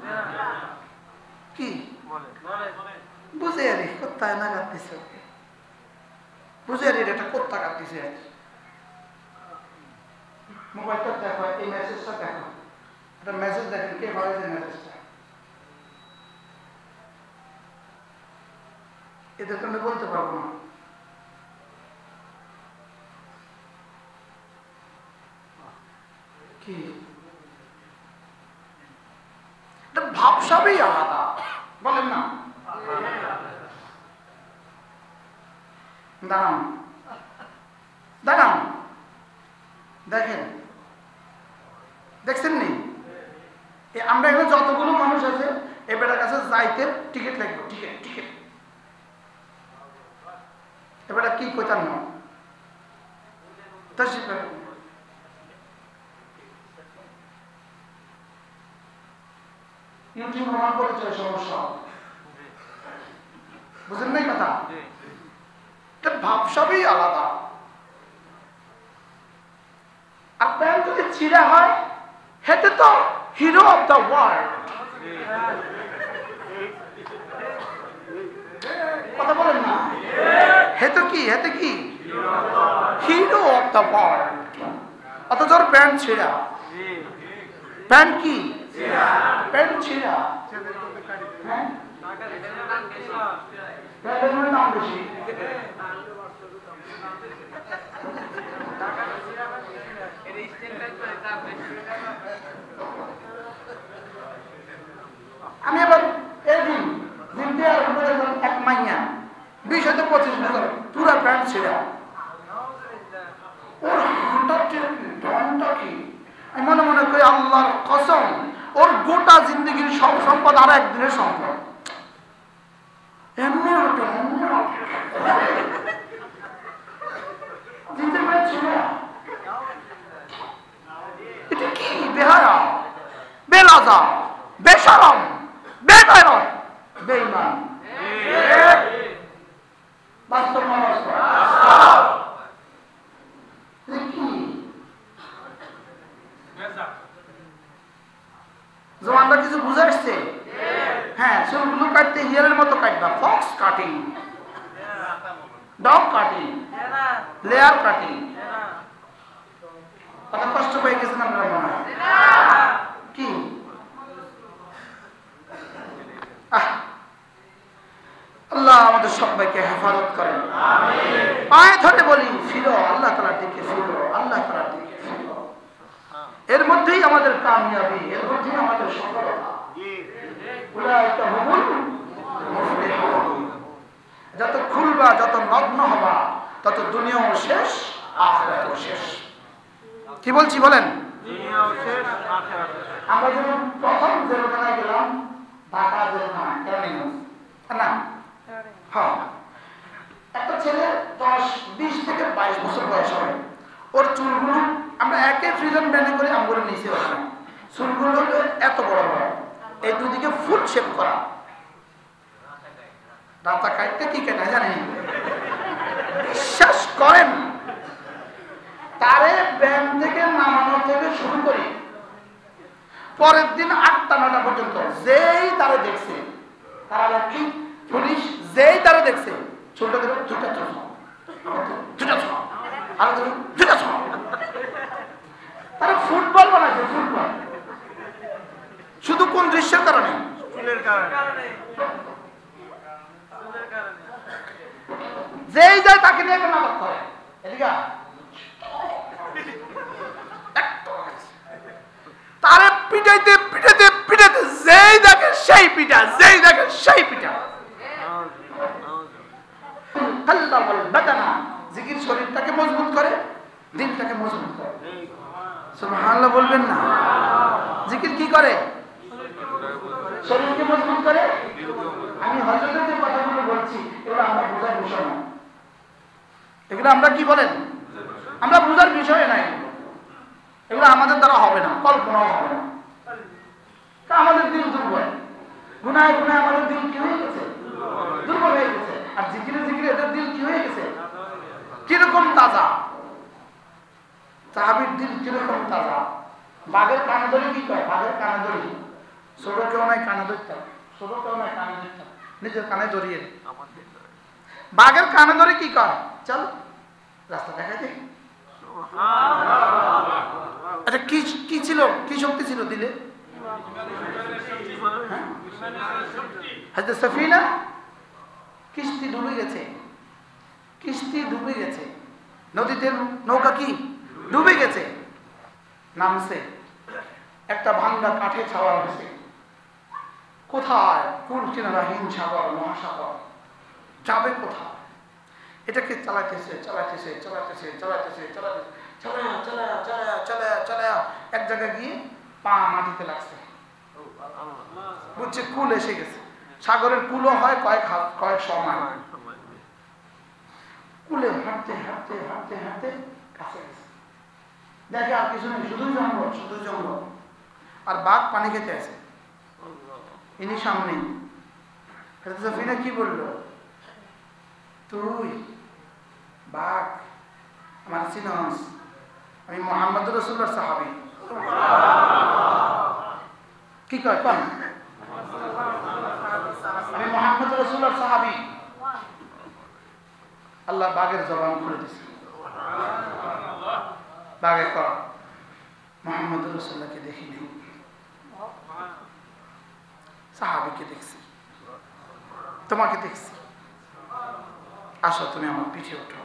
কি বুঝে আরে কোথায় না কাটতেছে, বুঝে আরে এটা কোথা কাটতেছে। মোবাইলটা দেখো, এই মেসেজটা দেখো, একটা মেসেজ দেখেন, কে পাঠিয়েছে মেসেজটা? এদের জন্য বলতে পারবো না। কি ভাব সবই আলাদা, বলেন না? দাঁড়ান দাঁড়ান, দেখেন, দেখছেন নি? আমরা এখানে যতগুলো মানুষ আছে, এবারের কাছে যাইতে টিকিট লাগবে, টিকিট টিকিট। এবারে কি কইতাম না, ইউটিউব আমার পরিচয় সমস্যা, বুঝেন নাই কথা? ভাব সবই আলাদা। আর প্যান্ট যদি ছিঁড়া হয় হেতে তো হিরো অফ দ্য ওয়ার্ল্ড। কথা বলেন না, হেতে কি হিরো অফ দ্য ওয়ার্ল্ড, অথচ প্যান্ট ছিঁড়া। প্যান্ট কি প্যান্ট ছিঁড়া, হ্যাঁ প্যান্টের দাম বেশি। আমি এবার এদিন এক মাইয়া 20-25 বছর পুরা প্যান্ট ছিঁড়া, ওর হাঁটা কি আমি মনে মনে করি আল্লাহর কসম ওর গোটা জিন্দগির সব সম্পদ আর একদিনের সম্পদ। এমনি এটা কি বেহায়া, বেলাজা, বেশরম, বেগায়রত, বেঈমান। বাস্তব না বাস্তব? জওয়ানরা কিছু বুঝে আসছে? হ্যাঁ, চুলগুলো কাটতে হিয়ারের মতো কাটবা, fox cutting, dog cutting, layer cutting. কথা কষ্ট পেয়ে গেছেন আমরা মনে হয় কি? আল্লাহ আমাদের সবাইকে হেফাজত করেন। পায়ে ধরে বলি ফিরো আল্লাহ তাআলার দিকে, ফিরো আল্লাহ তাআলার দিকে ফিরো। এর মধ্যেই আমাদের কামিয়াবি, এর মধ্যেই আমাদের সফলতা। উলাইকা হুমুল মুফলিহুন। যত খুলবা, যত নগ্ন হবা, তত দুনিয়াও শেষ, আখিরাতও শেষ। কি বলছি বলেন? দুনিয়াও শেষ, আখিরাত। আমরা যখন প্রথম জেলখানায় গেলাম, ঢাকা জেলখানা, কেরানীগঞ্জ না, হ্যাঁ, একটা ছেলে 20 থেকে 22 বছর বয়স হবে। ওর চুলগুলো আমরা একে ফ্রিজন ব্যানে করে আমগুলো নিচে রাখলাম। চুলগুলো এত বড় বড়, এই দুদিকে ফুল শেপ করা, রাতা কাটতে কি কেনা জানেন? বিশ্বাস করেন, তারে ব্যান থেকে নামানো থেকে শুরু করি পরের দিন 8টা-9টা পর্যন্ত যেই তারা দেখছে, তারা লক্ষ্মী পুলিশ যেই তারা দেখছে, ছোট দেবে দুটা ছোট, আর দুটা ছোট, তারা ফুটবল বানাইছে, ফুটবল। শুধু কোন দৃশ্যের কারণে? যেই যায় তাকে নিয়ে একটা নাটক করে। এদিকে তারে পিটাইতে পিটাইতে পিটাইতে যেই দেখে সেই পিটা, যেই দেখে সেই পিটা। জিকির শরীরটাকে মজবুত করে, দিনটাকে মজবুত করে। সুবহানাল্লাহ বলবেন না? জিকির কি করে? শরীরকে মজবুত করে। আমি হযরতের যে কথাগুলো বলছি এগুলো আমরা বোঝার বিষয় না, এগুলো আমরা কি বলেন, আমরা বোঝার বিষয় নাই। এগুলো আমাদের দ্বারা হবে না, কল্পনাও হবে না। আমাদের দিল দুর্বল, গুনায় গুনায় আমাদের দিল কি হয়ে গেছে? দুর্বল হয়ে গেছে। আর জিকিরে জিকিরে এদের দিল কি হয়ে গেছে? কিরকম তাজা। সাহাবীর দিল কিরকম তাজা। বাঘের কানে ধরে কি কয়? বাঘের কানে ধরি, ছোট কেউ নাই কানে ধরতাম, ছোট কেউ নাই কানে ধরতাম, নিজের কানে ধরিয়ে। বাঘের কানে ধরে কি কয়? চল রাস্তা দেখা যায়। আচ্ছা, কি ছিল, কি শক্তি ছিল দিলে? হযরত সফিনা, কিস্তি ডুবে গেছে, কিস্তি ডুবে গেছে, নদীতে নৌকা কি ডুবে গেছে। নামছে, একটা ভাঙ্গা কাঠে ছাওয়া হয়েছে। কোথায়? কোন কিনারা? হিমসাগর, মহাসাগর, যাবে কোথায়? এটাকে চালাইতেছে চালাইতেছে চালাইতেছে চালাইতেছে চালাইতেছে, চালায়া চালায়া চালায়া চালায়া চালায়া এক জায়গায় গিয়ে পা মাটিতে লাগছে। বুঝছে কুল এসে গেছে। সাগরের কুলও হয় কয়েক সময়। কুলে হাঁটতে হাঁটতে হাঁটতে হাঁটতে কাছে গেছে, দেখে আর কিছু নেই, শুধুই জঙ্গল, শুধুই জঙ্গল। আর বাঘ পানি খেতে আছে ইনি সামনে। সফিনা কি বললো? তুই বাঘ আমার চিনস? আমি মুহাম্মদ রাসূলুল্লাহর সাহাবী। কি কয় কোন? আমি মুহাম্মদ রাসূলুল্লাহর সাহাবী। আল্লাহ বাগের জবান খুলে দিয়েছে। বাগে কর মুহাম্মদ রাসূলুল্লাহকে দেখিনি, সাহাবীকে দেখছি, তোমাকে দেখছি, আসো তুমি আমার পিঠে ওঠো।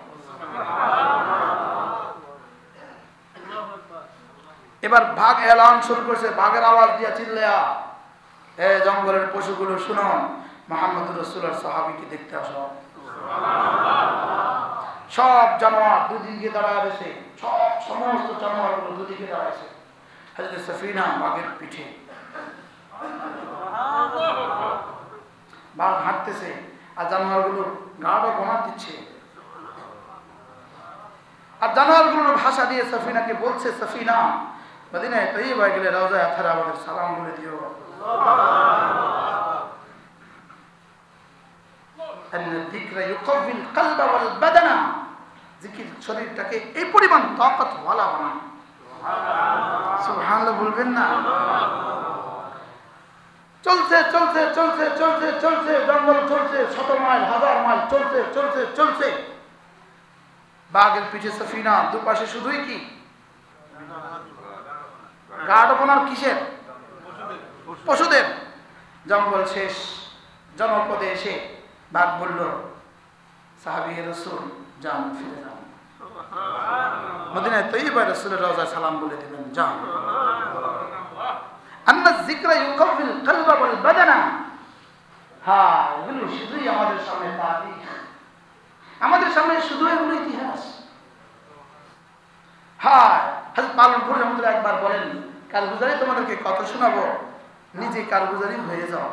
এবার বাঘ এলান শুরু করছে, বাঘের আওয়াজ দিয়া চিল্লায়া, এ জঙ্গলের পশুগুলো শুনো, মুহাম্মদ রাসূলুল্লাহর সাহাবীকে দেখতে আসো। সব জানোয়ার দুদিকে দাঁড়ায় রয়েছে, সমস্ত জানোয়ারগুলো দুদিকে দাঁড়াইছে। হযরত সফিনা বাঘের পিঠে, বাঘ হাঁটতেছে আর জানোয়ারগুলো গাঢ় ঘুমা দিচ্ছে। আর জানোয়ারগুলোর ভাষা দিয়ে সফিনাকে বলছে, সফিনা মদিনায় তৈয়বা গেলে রওজায়ে আতহারে আমাদের সালাম বলে দিও। যিকরা ইউকাউবিল কলবা ওয়াল বাদানা, জিকির শরীরটাকে এই পরিমাণ তাকত ওয়ালা বানায়। সুবহানাল্লাহ বলবেন না? চলছে চলছে চলছে চলছে চলছে, জঙ্গল চলছে, 100 মাইল 1000 মাইল চলছে চলছে চলছে। বাঘের পিঠে সফিনা, দুপাশে শুধুই কি গাঢ়পনার কিসের? পশুদের। জঙ্গল শেষ, জনপদে এসে বাঘ বলল, সাহাবী রাসূল যান, ফিরে যান, মদিনায় তৈয়বা রাসূলের রওজায় সালাম বলে দিবেন, যান। আন্না যিকরা ইউকাউবিল কলবা ওয়াল বাদানা, হ্যাঁ এগুলো শুধুই আমাদের সামনে তারিখ, আমাদের সামনে শুধু এগুলো ইতিহাস। হ্যাঁ হযরত পালনপুর রহমতুল্লাহ একবার বলেন, কারগুজারি তোমাদেরকে কত শোনাবো, নিজে কারগুজারি হয়ে যাও।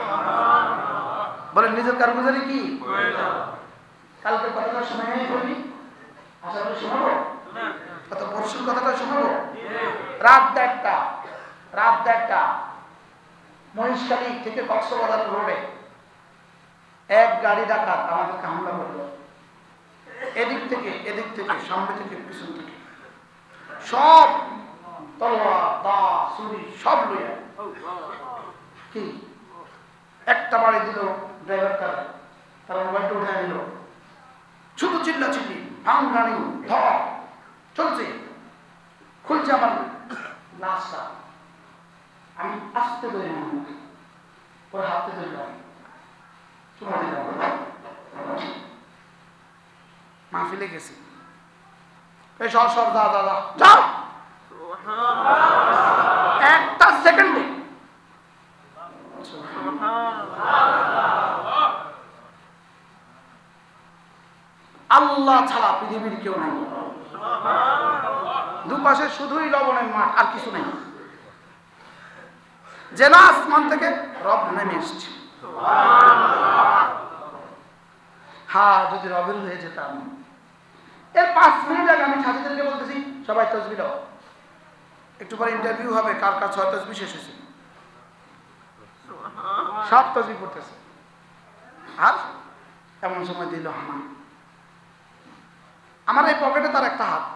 বলেন নিজের কারগুজারি কি হয়ে যাও। কালকে কথাটা শুনে বলি, আশা করি শোনাবো, কত পরশুর কথাটা শোনাবো। রাত 1টা মহিষখালী থেকে কক্সবাজার রোডে এক গাড়ি ডাকাত আমাদেরকে হামলা করলো। এদিক থেকে সামনে থেকে পিছন থেকে সব তলোয়ার দা ছুরি সব লইয়া কি একটা বাড়ি দিল ড্রাইভারটা, তার মোবাইলটা উঠে নিল, শুধু চিল্লা চিল্লি ভাঙানি ধর চলছে। খুলছে আমার লাশটা, আমি আস্তে ধরে ওর হাতে ধরলাম, চুমা দিলাম, মাহফিলে গেছি, এই সব দাদা যাও, একটা সেকেন্ডে আল্লাহ ছাড়া পৃথিবীর কেউ নাই। দুপাশে শুধুই লবণের মাঠ, আর কিছু নেই। যেন আসমান থেকে রব নেমে এসছে। হ্যাঁ যদি রবের হয়ে যেতাম। এর 5 মিনিট আগে আমি ছাত্রীদেরকে বলতেছি, সবাই তসবিহ দাও, একটু পরে ইন্টারভিউ হবে, কার 6 তসবিহ শেষ হয়েছে, সব তসবিহ পড়তেছে। আর এমন সময় দিল হামান, আমার এই পকেটে তার একটা হাত,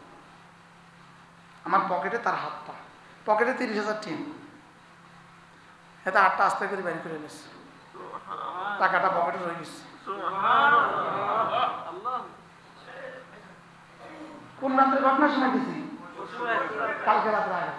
আমার পকেটে তার হাতটা, পকেটে 30,000 টিম, এতে 8টা আস্তে করে বের করে এনেছে, টাকাটা পকেটে রয়ে গেছে। কোন রাত্রে ঘটনা শুনে দিছি? কালকে রাত্রে আগে।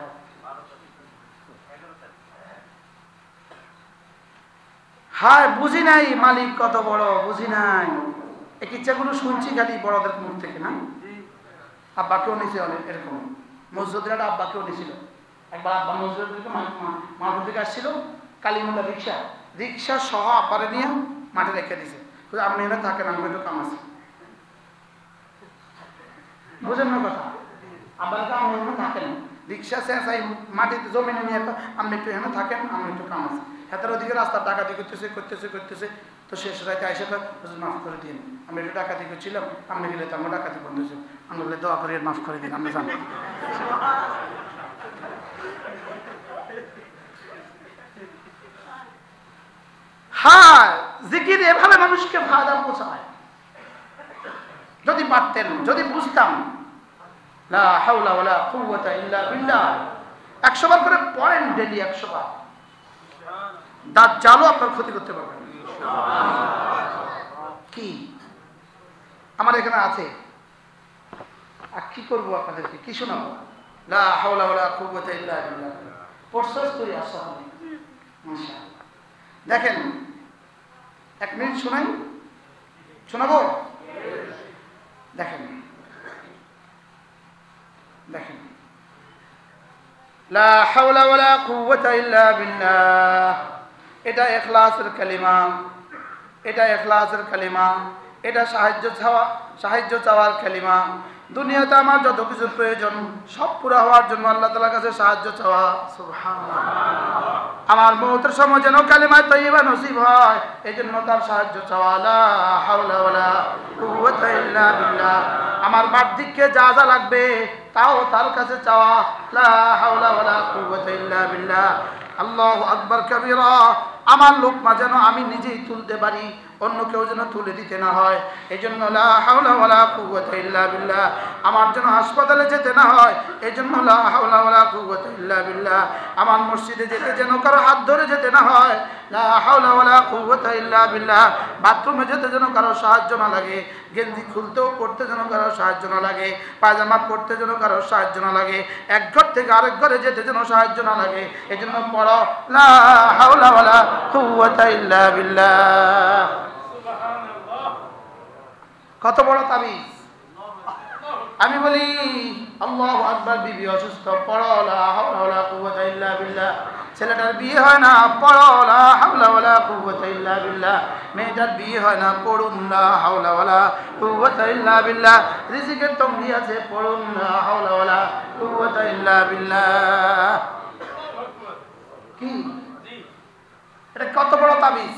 হায় বুঝি নাই মালিক কত বড়, বুঝি নাই। এই কিচ্ছাগুলো শুনছি খালি বড়দের মুখ থেকে, না? আব্বাকেও নিছে অনেক এরকম, মসজিদটা আব্বাকেও নিছিল। একবার আব্বা মসজিদ থেকে মাহবুব থেকে আসছিল, কালীমুল্লা রিক্সা সহ আব্বারে নিয়ে মাঠে রেখে দিছে, আপনি এনে থাকেন, আমি একটু কাম আছে। বুঝেন না কথা? আব্বার কাম এনে থাকেন, রিক্সা চেঁচাই মাটিতে জমিনে নিয়ে, আপনি একটু এনে থাকেন, আমি একটু কাম আছে। হাতের ওদিকে রাস্তা ডাকাতি করতেছে, তো শেষ রাতে আইসা মাফ করে দিন, আমি একটু ডাকাতি করছিলাম, আপনি গেলে তো আমার ডাকাতি বন্ধ হয়েছে, আমি বলে দোয়া করে মাফ করে দিন, আপনি জান। হ্যাঁ জিকির এভাবে মানুষকে ফায়দা পৌঁছায়। যদি পারতেন, যদি বুঝতাম, লা হাওলা ওয়ালা কুওয়াতা ইল্লা বিল্লাহ 100 বার করে পড়েন, ডেইলি 100 বার। দাজ্জালও আপনার ক্ষতি করতে পারবে না। কি আমার এখানে আছে, আর কি করবো আপনাদেরকে, কি শোনাবো? লা হাওলা ওয়ালা কুওয়াতা ইল্লা বিল্লাহ প্রসেস করি আসলে মাশাআল্লাহ। দেখেন 1 মিনিট শোনাই, শোনাবো? দেখেন দেখেন লা হাওলা ওয়ালা কুওয়াতা ইল্লা বিল্লাহ, এটা ইখলাসের কালিমা, এটা ইখলাসের কালিমা, এটা সাহায্য চাওয়ার কালিমা। দুনিয়াতে আমার যত কিছু প্রয়োজন সব পুরা হওয়ার জন্য আল্লাহ তাআলার কাছে সাহায্য চাওয়া। সুবহানাল্লাহ। আমার মওতের সময় যেন কালিমা তাইয়্যিবা নসিব হয়, এজন্য তার সাহায্য চাওয়া। লা হাওলা ওয়ালা কুওয়াতা ইল্লা বিল্লাহ। আমার বার্ধক্যে যা যা লাগবে তাও তার কাছে চাওয়া। লা হাওলা ওয়ালা কুওয়াতা ইল্লা বিল্লাহ। আল্লাহু আকবার কাবীরা। আমার লোকমা যেন আমি নিজেই তুলতে পারি, অন্য কেউ যেন তুলে দিতে না হয়, এজন্য লা হাওলা ওয়ালা কুওয়াতা ইল্লা বিল্লাহ। আমার যেন হাসপাতালে যেতে না হয়, এজন্য লা হাওলা ওয়ালা কুওয়াতা ইল্লা বিল্লাহ। আমার মসজিদে যেতে যেন কারো হাত ধরে যেতে না হয়, লা হাওলা ওয়ালা কুওয়াতা ইল্লা বিল্লাহ। বাথরুমে যেতে যেন কারো সাহায্য না লাগে, গেঞ্জি খুলতেও পড়তে যেন কারো সাহায্য না লাগে, পায়জামা পড়তে যেন কারো সাহায্য না লাগে, এক ঘর থেকে আরেক ঘরে যেতে যেন সাহায্য না লাগে, এজন্য পড়ো লা হাওলা ওয়ালা কুওয়াতা ইল্লা বিল্লাহ। কত বড় তাবিজ! আমি বলি আল্লাহু আকবার, বিবি অসুস্থ, পড়ো লা হাওলা ওয়ালা কুওয়াতা ইল্লা বিল্লাহ। ছেলেটার বিয়ে হয় না, পড়ো লা হাওলা ওয়ালা কুওয়াতা ইল্লা বিল্লাহ। মেয়েটার বিয়ে হয় না, পড়ুন লা হাওলা ওয়ালা কুওয়াতা ইল্লা বিল্লাহ। রিজিকের তঙ্গি আছে, পড়ুন লা হাওলা ওয়ালা কুওয়াতা ইল্লা বিল্লাহ। কি এটা কত বড় তাবিজ!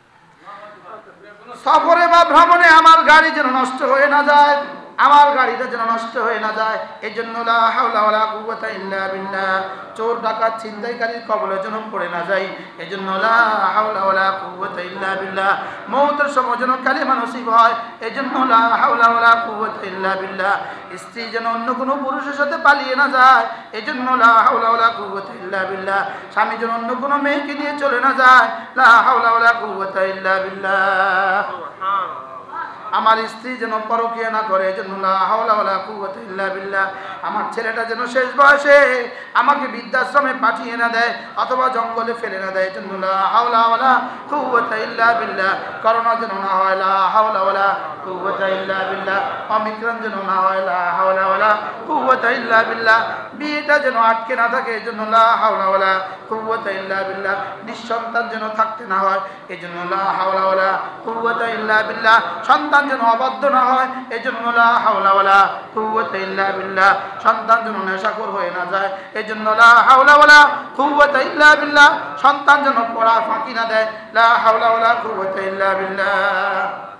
সফরে বা ভ্রমণে আমার গাড়ি যেন নষ্ট হয়ে না যায়, আমার গাড়িটা যেন নষ্ট হয়ে না যায়, এই জন্য লা হাওলা ওয়ালা কুওয়াতা ইল্লা বিল্লাহ। চোর ডাকাত ছিনতাইকারীর কবলে যেন পড়ে না যাই, এই জন্য লা হাওলা ওয়ালা কুওয়াতা ইল্লা বিল্লাহ। মওতের সময় যেন কালিমা নসিব হয়, এই জন্য লা হাওলা ওয়ালা কুওয়াতা ইল্লা বিল্লাহ। স্ত্রী যেন অন্য কোনো পুরুষের সাথে পালিয়ে না যায়, এই জন্য লা হাওলা ওয়ালা কুওয়াতা ইল্লা বিল্লাহ। স্বামী যেন অন্য কোনো মেয়েকে নিয়ে চলে না যায়, লা হাওলা ওয়ালা কুওয়াতা ইল্লা বিল্লাহ। আমার স্ত্রী যেন পরকিয়া না করে, এজন্য লা হাওলা ওয়ালা কুওয়াতা ইল্লা বিল্লাহ। আমার ছেলেটা যেন শেষ বয়সে আমাকে বৃদ্ধাশ্রমে পাঠিয়ে না দেয় অথবা জঙ্গলে ফেলে না দেয়, এজন্য লা হাওলা ওয়ালা কুওয়াতা ইল্লা বিল্লাহ। করোনা যেন না হয়, লা হাওলা ওয়ালা কুওয়াতা ইল্লা বিল্লাহ। অমিক্রণ যেন না হয়, লা হাওলা ওয়ালা কুওয়াতা ইল্লা বিল্লাহ। বিয়েটা যেন আটকে না থাকে, এজন্য লা হাওলা ওয়ালা কুওয়াতা ইল্লা বিল্লাহ। নিঃসন্তান যেন থাকতে না হয়, এজন্য লা হাওলা ওয়ালা কুওয়াতা ইল্লা বিল্লাহ। সন্তান যেন অবাধ্য না হয়, এজন্য লা হাওলা ওয়ালা কুওয়াতা ইল্লা বিল্লাহ। সন্তান যেন নেশাখোর হয়ে না যায়, এজন্য লা হাওলা ওয়ালা কুওয়াতা ইল্লা বিল্লাহ। সন্তান যেন পড়া ফাঁকি না দেয়, লা হাওলা ওয়ালা কুওয়াতা ইল্লা বিল্লাহ।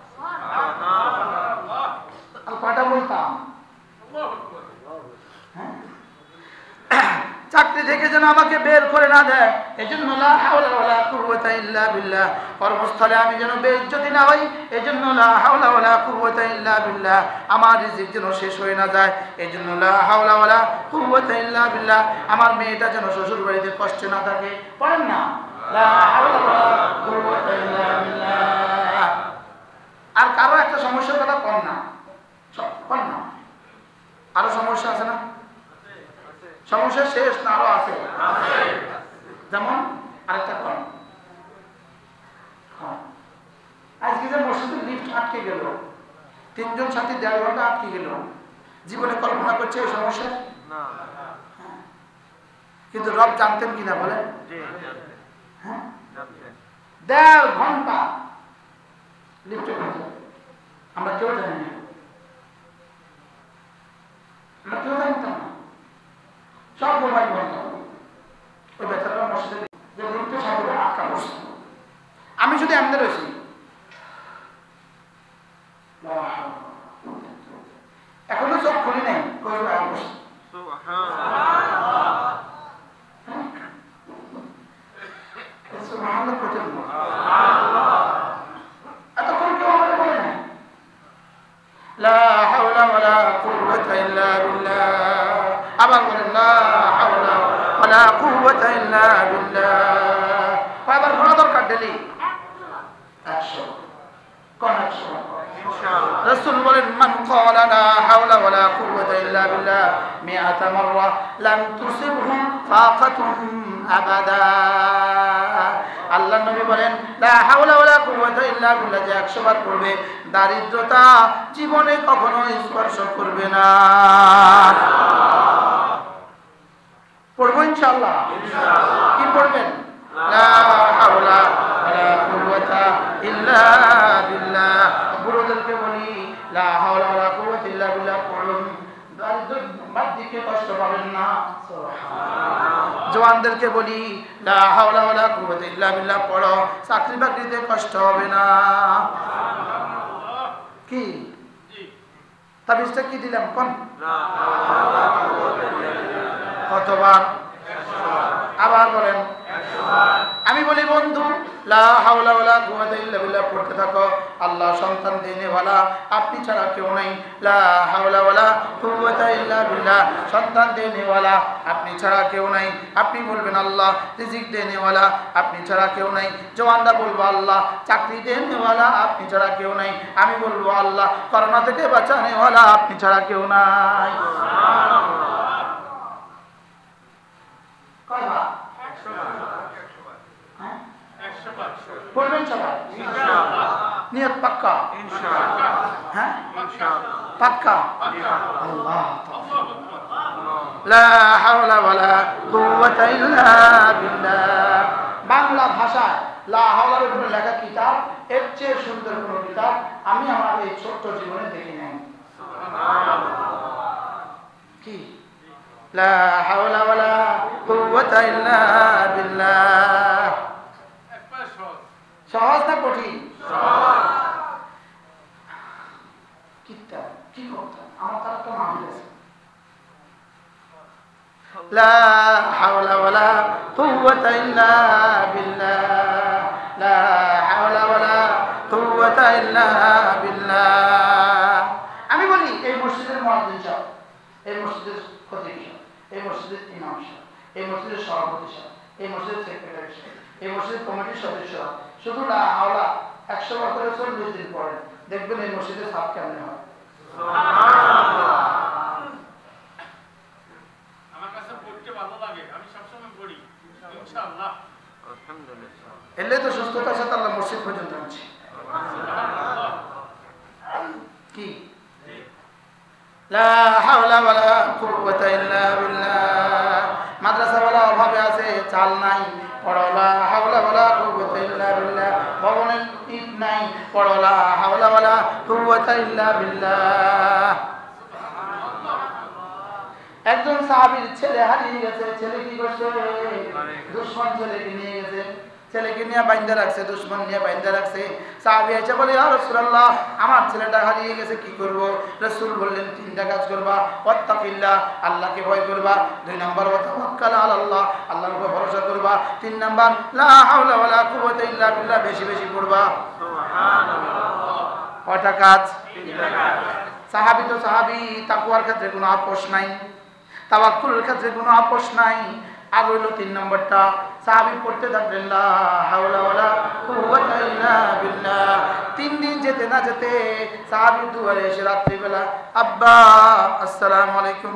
আর কয়টা বলতাম? চাকরি থেকে যেন আমাকে বের করে না দেয়, এজন্য লা হাওলা ওয়ালা কুওয়াতা ইল্লা বিল্লাহ। কর্মস্থলে আমি যেন বেইজ্জতি না হই, এজন্য লা হাওলা ওয়ালা কুওয়াতা ইল্লা বিল্লাহ। আমার রিজিক যেন শেষ হয়ে না যায়, এজন্য লা হাওলা ওয়ালা কুওয়াতা ইল্লা বিল্লাহ। আমার মেয়েটা যেন শ্বশুর বাড়িতে কষ্টে না থাকে, পড়েন না লা হাওলা ওয়ালা কুওয়াতা ইল্লা বিল্লাহ। আর কারো একটা সমস্যার কথা কম না, কম না, আরো সমস্যা আছে না? সমস্যা শেষ না আরো আছে? যেমন আরেকটা কম, আজকে যে মসজিদের লিফট আটকে গেল, 3 জন সাথী 1.5 ঘন্টা আটকে গেল, জীবনে কল্পনা করছে এই সমস্যা? কিন্তু রব জানতেন কিনা বলে? 1.5 ঘন্টা লিফটে আমরা কেউ জানি না, আমরা কেউ জানতাম না, সব মোবাইল বন্ধ। ওই বেচারা মসজিদে যে লিফটে সাথে আটকা বসছে, আমি শুধু এমনি রয়েছি, এখনো চোখ খুলি নাই, এতক্ষণ কেউ আমাকে বলে না লা হাওলা হাওলা ওয়ালা কুওয়াতা ইল্লা বিল্লাহ। আবার বলেন লা হাওলা ওয়ালা কুওয়াতা ইল্লা বিল্লাহ। কয়বার পড়া দরকার ডেইলি? 100। কোন 100? ইনশাআল্লাহ। রাসূল বলেন মান ক্বালা লা হাওলা ওয়ালা কুওয়াতা ইল্লা বিল্লাহ 100 মাররা লাম তুসিবহু ফাকাতুন আবাদা। আল্লাহ নবী বলেন লা হাওলা ওয়ালা কুওয়াতা ইল্লা বিল্লাহ যে 100 বার পড়বে দারিদ্রতা জীবনে কখনো স্পর্শ করবে না। পড়বো ইনশাআল্লাহ। ইনশাআল্লাহ। কি পড়বেন? লা হাওলা ওয়ালা কুওয়াতা ইল্লা বিল্লাহ। বুড়োদেরকে বলি লা হাওলা ওয়ালা কুওয়াতা ইল্লা বিল্লাহ পড়ুন, দারিদ্রতার দিকে কষ্ট পাবেন না। সুবহানাল্লাহ। জওয়ানদেরকে বলি লা হাওলা ওয়ালা কুওয়াতা ইল্লা বিল্লাহ পড়ো, চাকরি বাকরিতে কষ্ট হবে না। কি তাবিজটা কি দিলাম কোন? কতবার? আবার বলেন। আমি বলি বন্ধু লা হাওলা ওয়ালা কুওয়াতা ইল্লা বিল্লাহ পড়তে থাকো, আল্লাহ সন্তান দেনেওয়ালা, আপনি ছাড়া কেউ নাই। লা হাওলা ওয়ালা কুওয়াতা ইল্লা বিল্লাহ, সন্তান দেনেওয়ালা, আপনি ছাড়া কেউ নাই। আপনি বলবেন আল্লাহ রিজিক দেনেওয়ালা, আপনি ছাড়া কেউ নাই। জওয়ানরা বলবো আল্লাহ চাকরি দেনেওয়ালা, আপনি ছাড়া কেউ নাই। আমি বলবো আল্লাহ করোনা থেকে বাঁচানেওয়ালা, আপনি ছাড়া কেউ নাই। কয়বার? 100 বার। পড়বেন সবাই ইনশাআল্লাহ। নিয়ত পাক্কা ইনশাআল্লাহ। হ্যাঁ ইনশাআল্লাহ পাক্কা আল্লাহ লা হাওলা ওয়ালা কুওয়াতা ইল্লা বিল্লাহ। বাংলা ভাষায় লা হাওলার উপরে লেখা কিতাব এর চেয়ে সুন্দর কোনো কিতাব আমি আমার এই ছোট্ট জীবনে দেখি নাই। কি লা হাওলা ওয়ালা কুওয়াতা ইল্লা বিল্লাহ। সহজ না কঠিন? সহজ। কিতাব কি করতাম আমার তার তো নাম আছে লা হাওলা ওয়ালা কুওয়াতা ইল্লা বিল্লাহ, লা হাওলা ওয়ালা কুওয়াতা ইল্লা বিল্লাহ। আমি বলি এই মসজিদের মুয়াজ্জিন সাহেব, এই মসজিদের খতিব সাহেব, এই মসজিদের ইমাম সাহেব, এই মসজিদের সভাপতি সাহেব, এই মসজিদের সেক্রেটারি সাহেব, এই মসজিদের কমিটির সদস্য শুধু লা হাওলা 100 বার করে 40 দিন পড়েন, দেখবেন এই মসজিদের ছাদ কেমন হয়। সুবহানাল্লাহ। আমার কাছে পড়তে ভালো লাগে, আমি সব সময় পড়ি ইনশাআল্লাহ। আলহামদুলিল্লাহ। এলে তো সুস্থতার সাথে আল্লাহ মসজিদ পর্যন্ত আনছে। সুবহানাল্লাহ। কি লা হাওলা ওয়ালা কুওয়াতা ইল্লা বিল্লাহ। মাদ্রাসাওয়ালা অভাবে আছে, চাল নাই, পড়ো লা হাওলা ওয়ালা কুওয়াতা ইল্লা বিল্লাহ। ভবনের ইট নাই, পড়ো লা হাওলা ওয়ালা কুওয়াতা ইল্লা বিল্লাহ। একজন সাহাবীর ছেলে হারিয়ে গেছে, ছেলে কি করছে? দুশমন ছেলেকে নিয়ে গেছে, ছেলেকে নিয়ে বাইন্ধা রাখছে, দুশমন নিয়ে বাইন্ধা রাখছে। সাহাবী এসে বলে ইয়া রাসূলুল্লাহ আমার ছেলেটা হারিয়ে গেছে, কি করব? রাসূল বললেন 3টা কাজ করবা, ওয়াত্তাকিল্লাহ আল্লাহকে ভয় করবা, 2 নাম্বার ওয়া তাওয়াক্কাল আলাল্লাহ আল্লাহর উপর ভরসা করবা, 3 নাম্বার লা হাওলা ওয়ালা কুওয়াতা ইল্লা বিল্লাহ বেশি বেশি পড়বা। সুবহানাল্লাহ। কয়টা কাজ? 3টা কাজ। সাহাবী তো সাহাবী, তাকওয়ার ক্ষেত্রে কোনো আপোষ নাই, তাওয়াক্কুলের ক্ষেত্রে কোনো আপোষ নাই। আর হইল 3 নম্বরটা, সাহাবী পড়তে থাকলেন লা হাওলা ওয়ালা কুওয়াতা ইল্লা বিল্লাহ। 3 দিন যেতে না যেতে সাহাবী দুয়ারে এসে রাত্রিবেলা আব্বা আসসালামু আলাইকুম।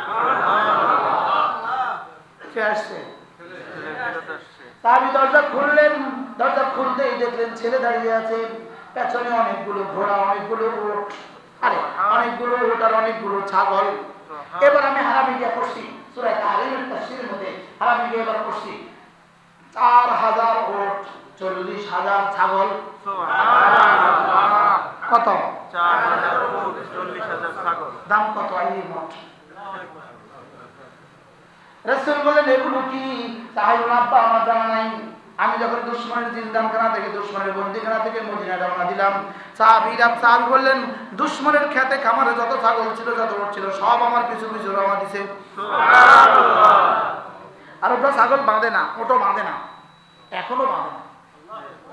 কে আসছে? সাহাবী দরজা খুললেন, দরজা খুলতেই দেখলেন ছেলে দাঁড়িয়ে আছে, পেছনে অনেকগুলো ঘোড়া, অনেকগুলো উট, আরে অনেকগুলো উট আর অনেকগুলো ছাগল। এবার আমি হারামি গিয়ে পড়ছি সূরা তাহরীমের তাফসীরের মধ্যে, হারামি গিয়ে এবার পড়ছি 4000 উট, 40000 ছাগল। সুবহানাল্লাহ। কত? 4000 উট, 40000 ছাগল। দাম কত? এই মোট রাসূল বলেন এগুলো কি? সাহাবীরা আব্বা আমার জানা নাই। আমি যখন দুশমনের জিন্দানখানা থেকে, দুশমনের বন্দীখানা থেকে মদিনা রওনা দিলাম, সাহাবী বললেন দুশমনের খেতে খামারে যত ছাগল ছিল, যত উট ছিল সব আমার পিছু পিছু রওনা দিছে। সুবহানাল্লাহ। আর ওটা ছাগল বাঁধে না, ওটা বাঁধে না, এখনো বাঁধে না,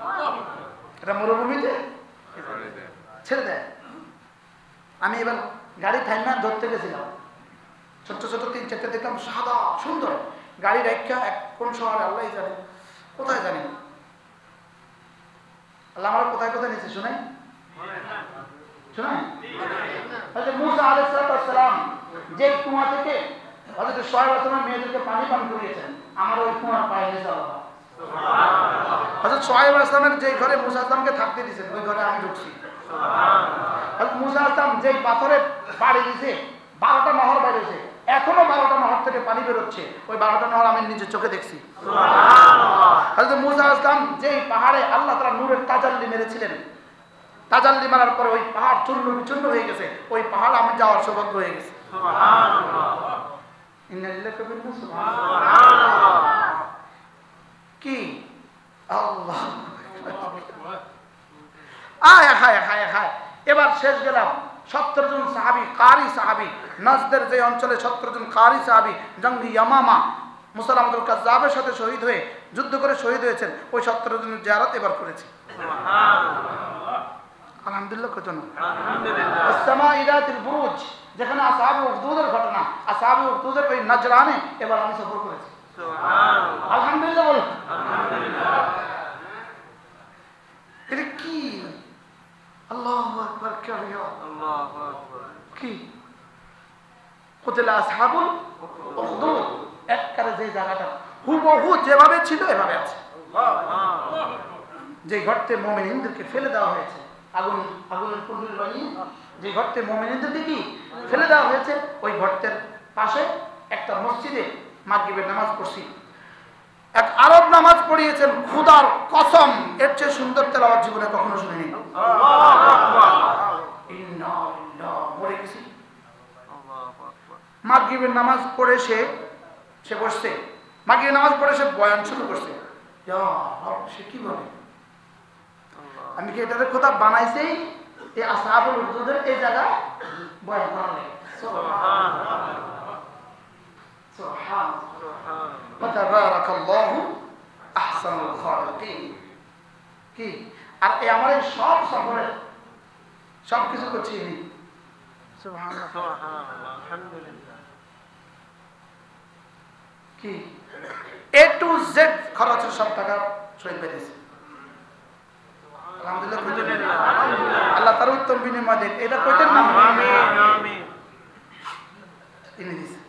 এটা মরুভূমিতে ছেড়ে দেয়। আমি এবার গাড়ি থাইমা ধরতে গেছিলাম, ছোট্ট ছোট 3-4টা দেখলাম সাদা সুন্দর গাড়ি রেখা কোন শহরে আল্লাহ জানে, কোথায় জানি আল্লাহ আমার কোথায় কোথায় নিয়েছে শোনাই শোনাই। মুসা আলাইহিস সালাম যে কুয়া থেকে হযরত শুআয়ব আলাইহিস সালাম মেয়েদেরকে পানি পান করিয়েছেন, আমার ওই কুয়ার পায়ে নিয়েছে আল্লাহ। হযরত শুআয়ব আলাইহিস সালামের যে ঘরে মুসা আসলামকে থাকতে দিয়েছেন ওই ঘরে আমি ঢুকছি। হযরত মুসা আসলাম যে পাথরে বাড়ি দিয়েছে 12টা নহর বেরিয়েছে, এখনো 12টা নহর থেকে পানি বেরোচ্ছে, ওই 12টা নহর আমি নিজের চোখে দেখছি। হযরত মুসা আসলাম যে পাহাড়ে আল্লাহ তাআলা নূরের তাজাল্লি মেরেছিলেন, তাজাল্লি মারার পরে ওই পাহাড় চূর্ণ বিচূর্ণ হয়ে গেছে, ওই পাহাড় আমি যাওয়ার সৌভাগ্য হয়ে গেছে। কি আল্লাহ, আয় হায় হায় হায়। এবার শেষ গেলাম 17 জন সাহাবী, কারি সাহাবী, নাজদের যে অঞ্চলে 17 জন কারি সাহাবী জঙ্গি ইয়ামামা মুসালামাতুল কাজ্জাবের সাথে শহীদ হয়ে যুদ্ধ করে শহীদ হয়েছেন, ওই 17 জনের জিয়ারত এবার করেছি। আলহামদুলিল্লাহ কত না, আলহামদুলিল্লাহ। আসসামা ইদাতিল বুরুজ, যেখানে আসহাবে উখদুদের ঘটনা, আসহাবে উখদুদের ওই নজরানে এবার আমি সফর করেছি। সুবহানাল্লাহ, আলহামদুলিল্লাহ বল, আলহামদুলিল্লাহ। এটা কি আল্লাহু আকবার, কাবিরা আল্লাহু আকবার। কি কুতিলা আসহাবুল উখদুদ, একবারে যে জায়গাটা হুবহু যেভাবে ছিল এভাবে আছে। যে ঘরতে মুমিনদেরকে ফেলে দেওয়া হয়েছে, আগুনের কুণ্ডুল বানিয়ে যে ঘরতে মুমিনদেরকে কি ফেলে দেওয়া হয়েছে, ওই ঘরতের পাশে একটা মসজিদে মাগরিবের নামাজ পড়ছি। এক আরব নামাজ পড়িয়েছেন, খুদার কসম এর চেয়ে সুন্দর তেলাওয়াত জীবনে কখনো শুনিনি। মরে গেছি। মাগরিবের নামাজ পড়ে সে বসছে, মাগরিবের নামাজ পড়ে সে বয়ান শুরু করছে। সে কি বলে, আমি কি এটাতে কোথাও বানাইছি এই আসহাবুল উখদুদের এই জায়গায় বয়ান করা লাগে। তাবারাকাল্লাহু আহসানুল খালিকিন। কি আর এই আমার এই সব সফরে সব কিছু করছি সুবহানাল্লাহ, সুবহানাল্লাহ, আলহামদুলিল্লাহ। কি A to Z খরচের সব টাকা শহীদ পেয়েছে। আলহামদুলিল্লাহ, আল্লাহ তার উত্তম বিনিময় দেন। এটা কইতেন না, আমিন আমিন। ইনি দিছে।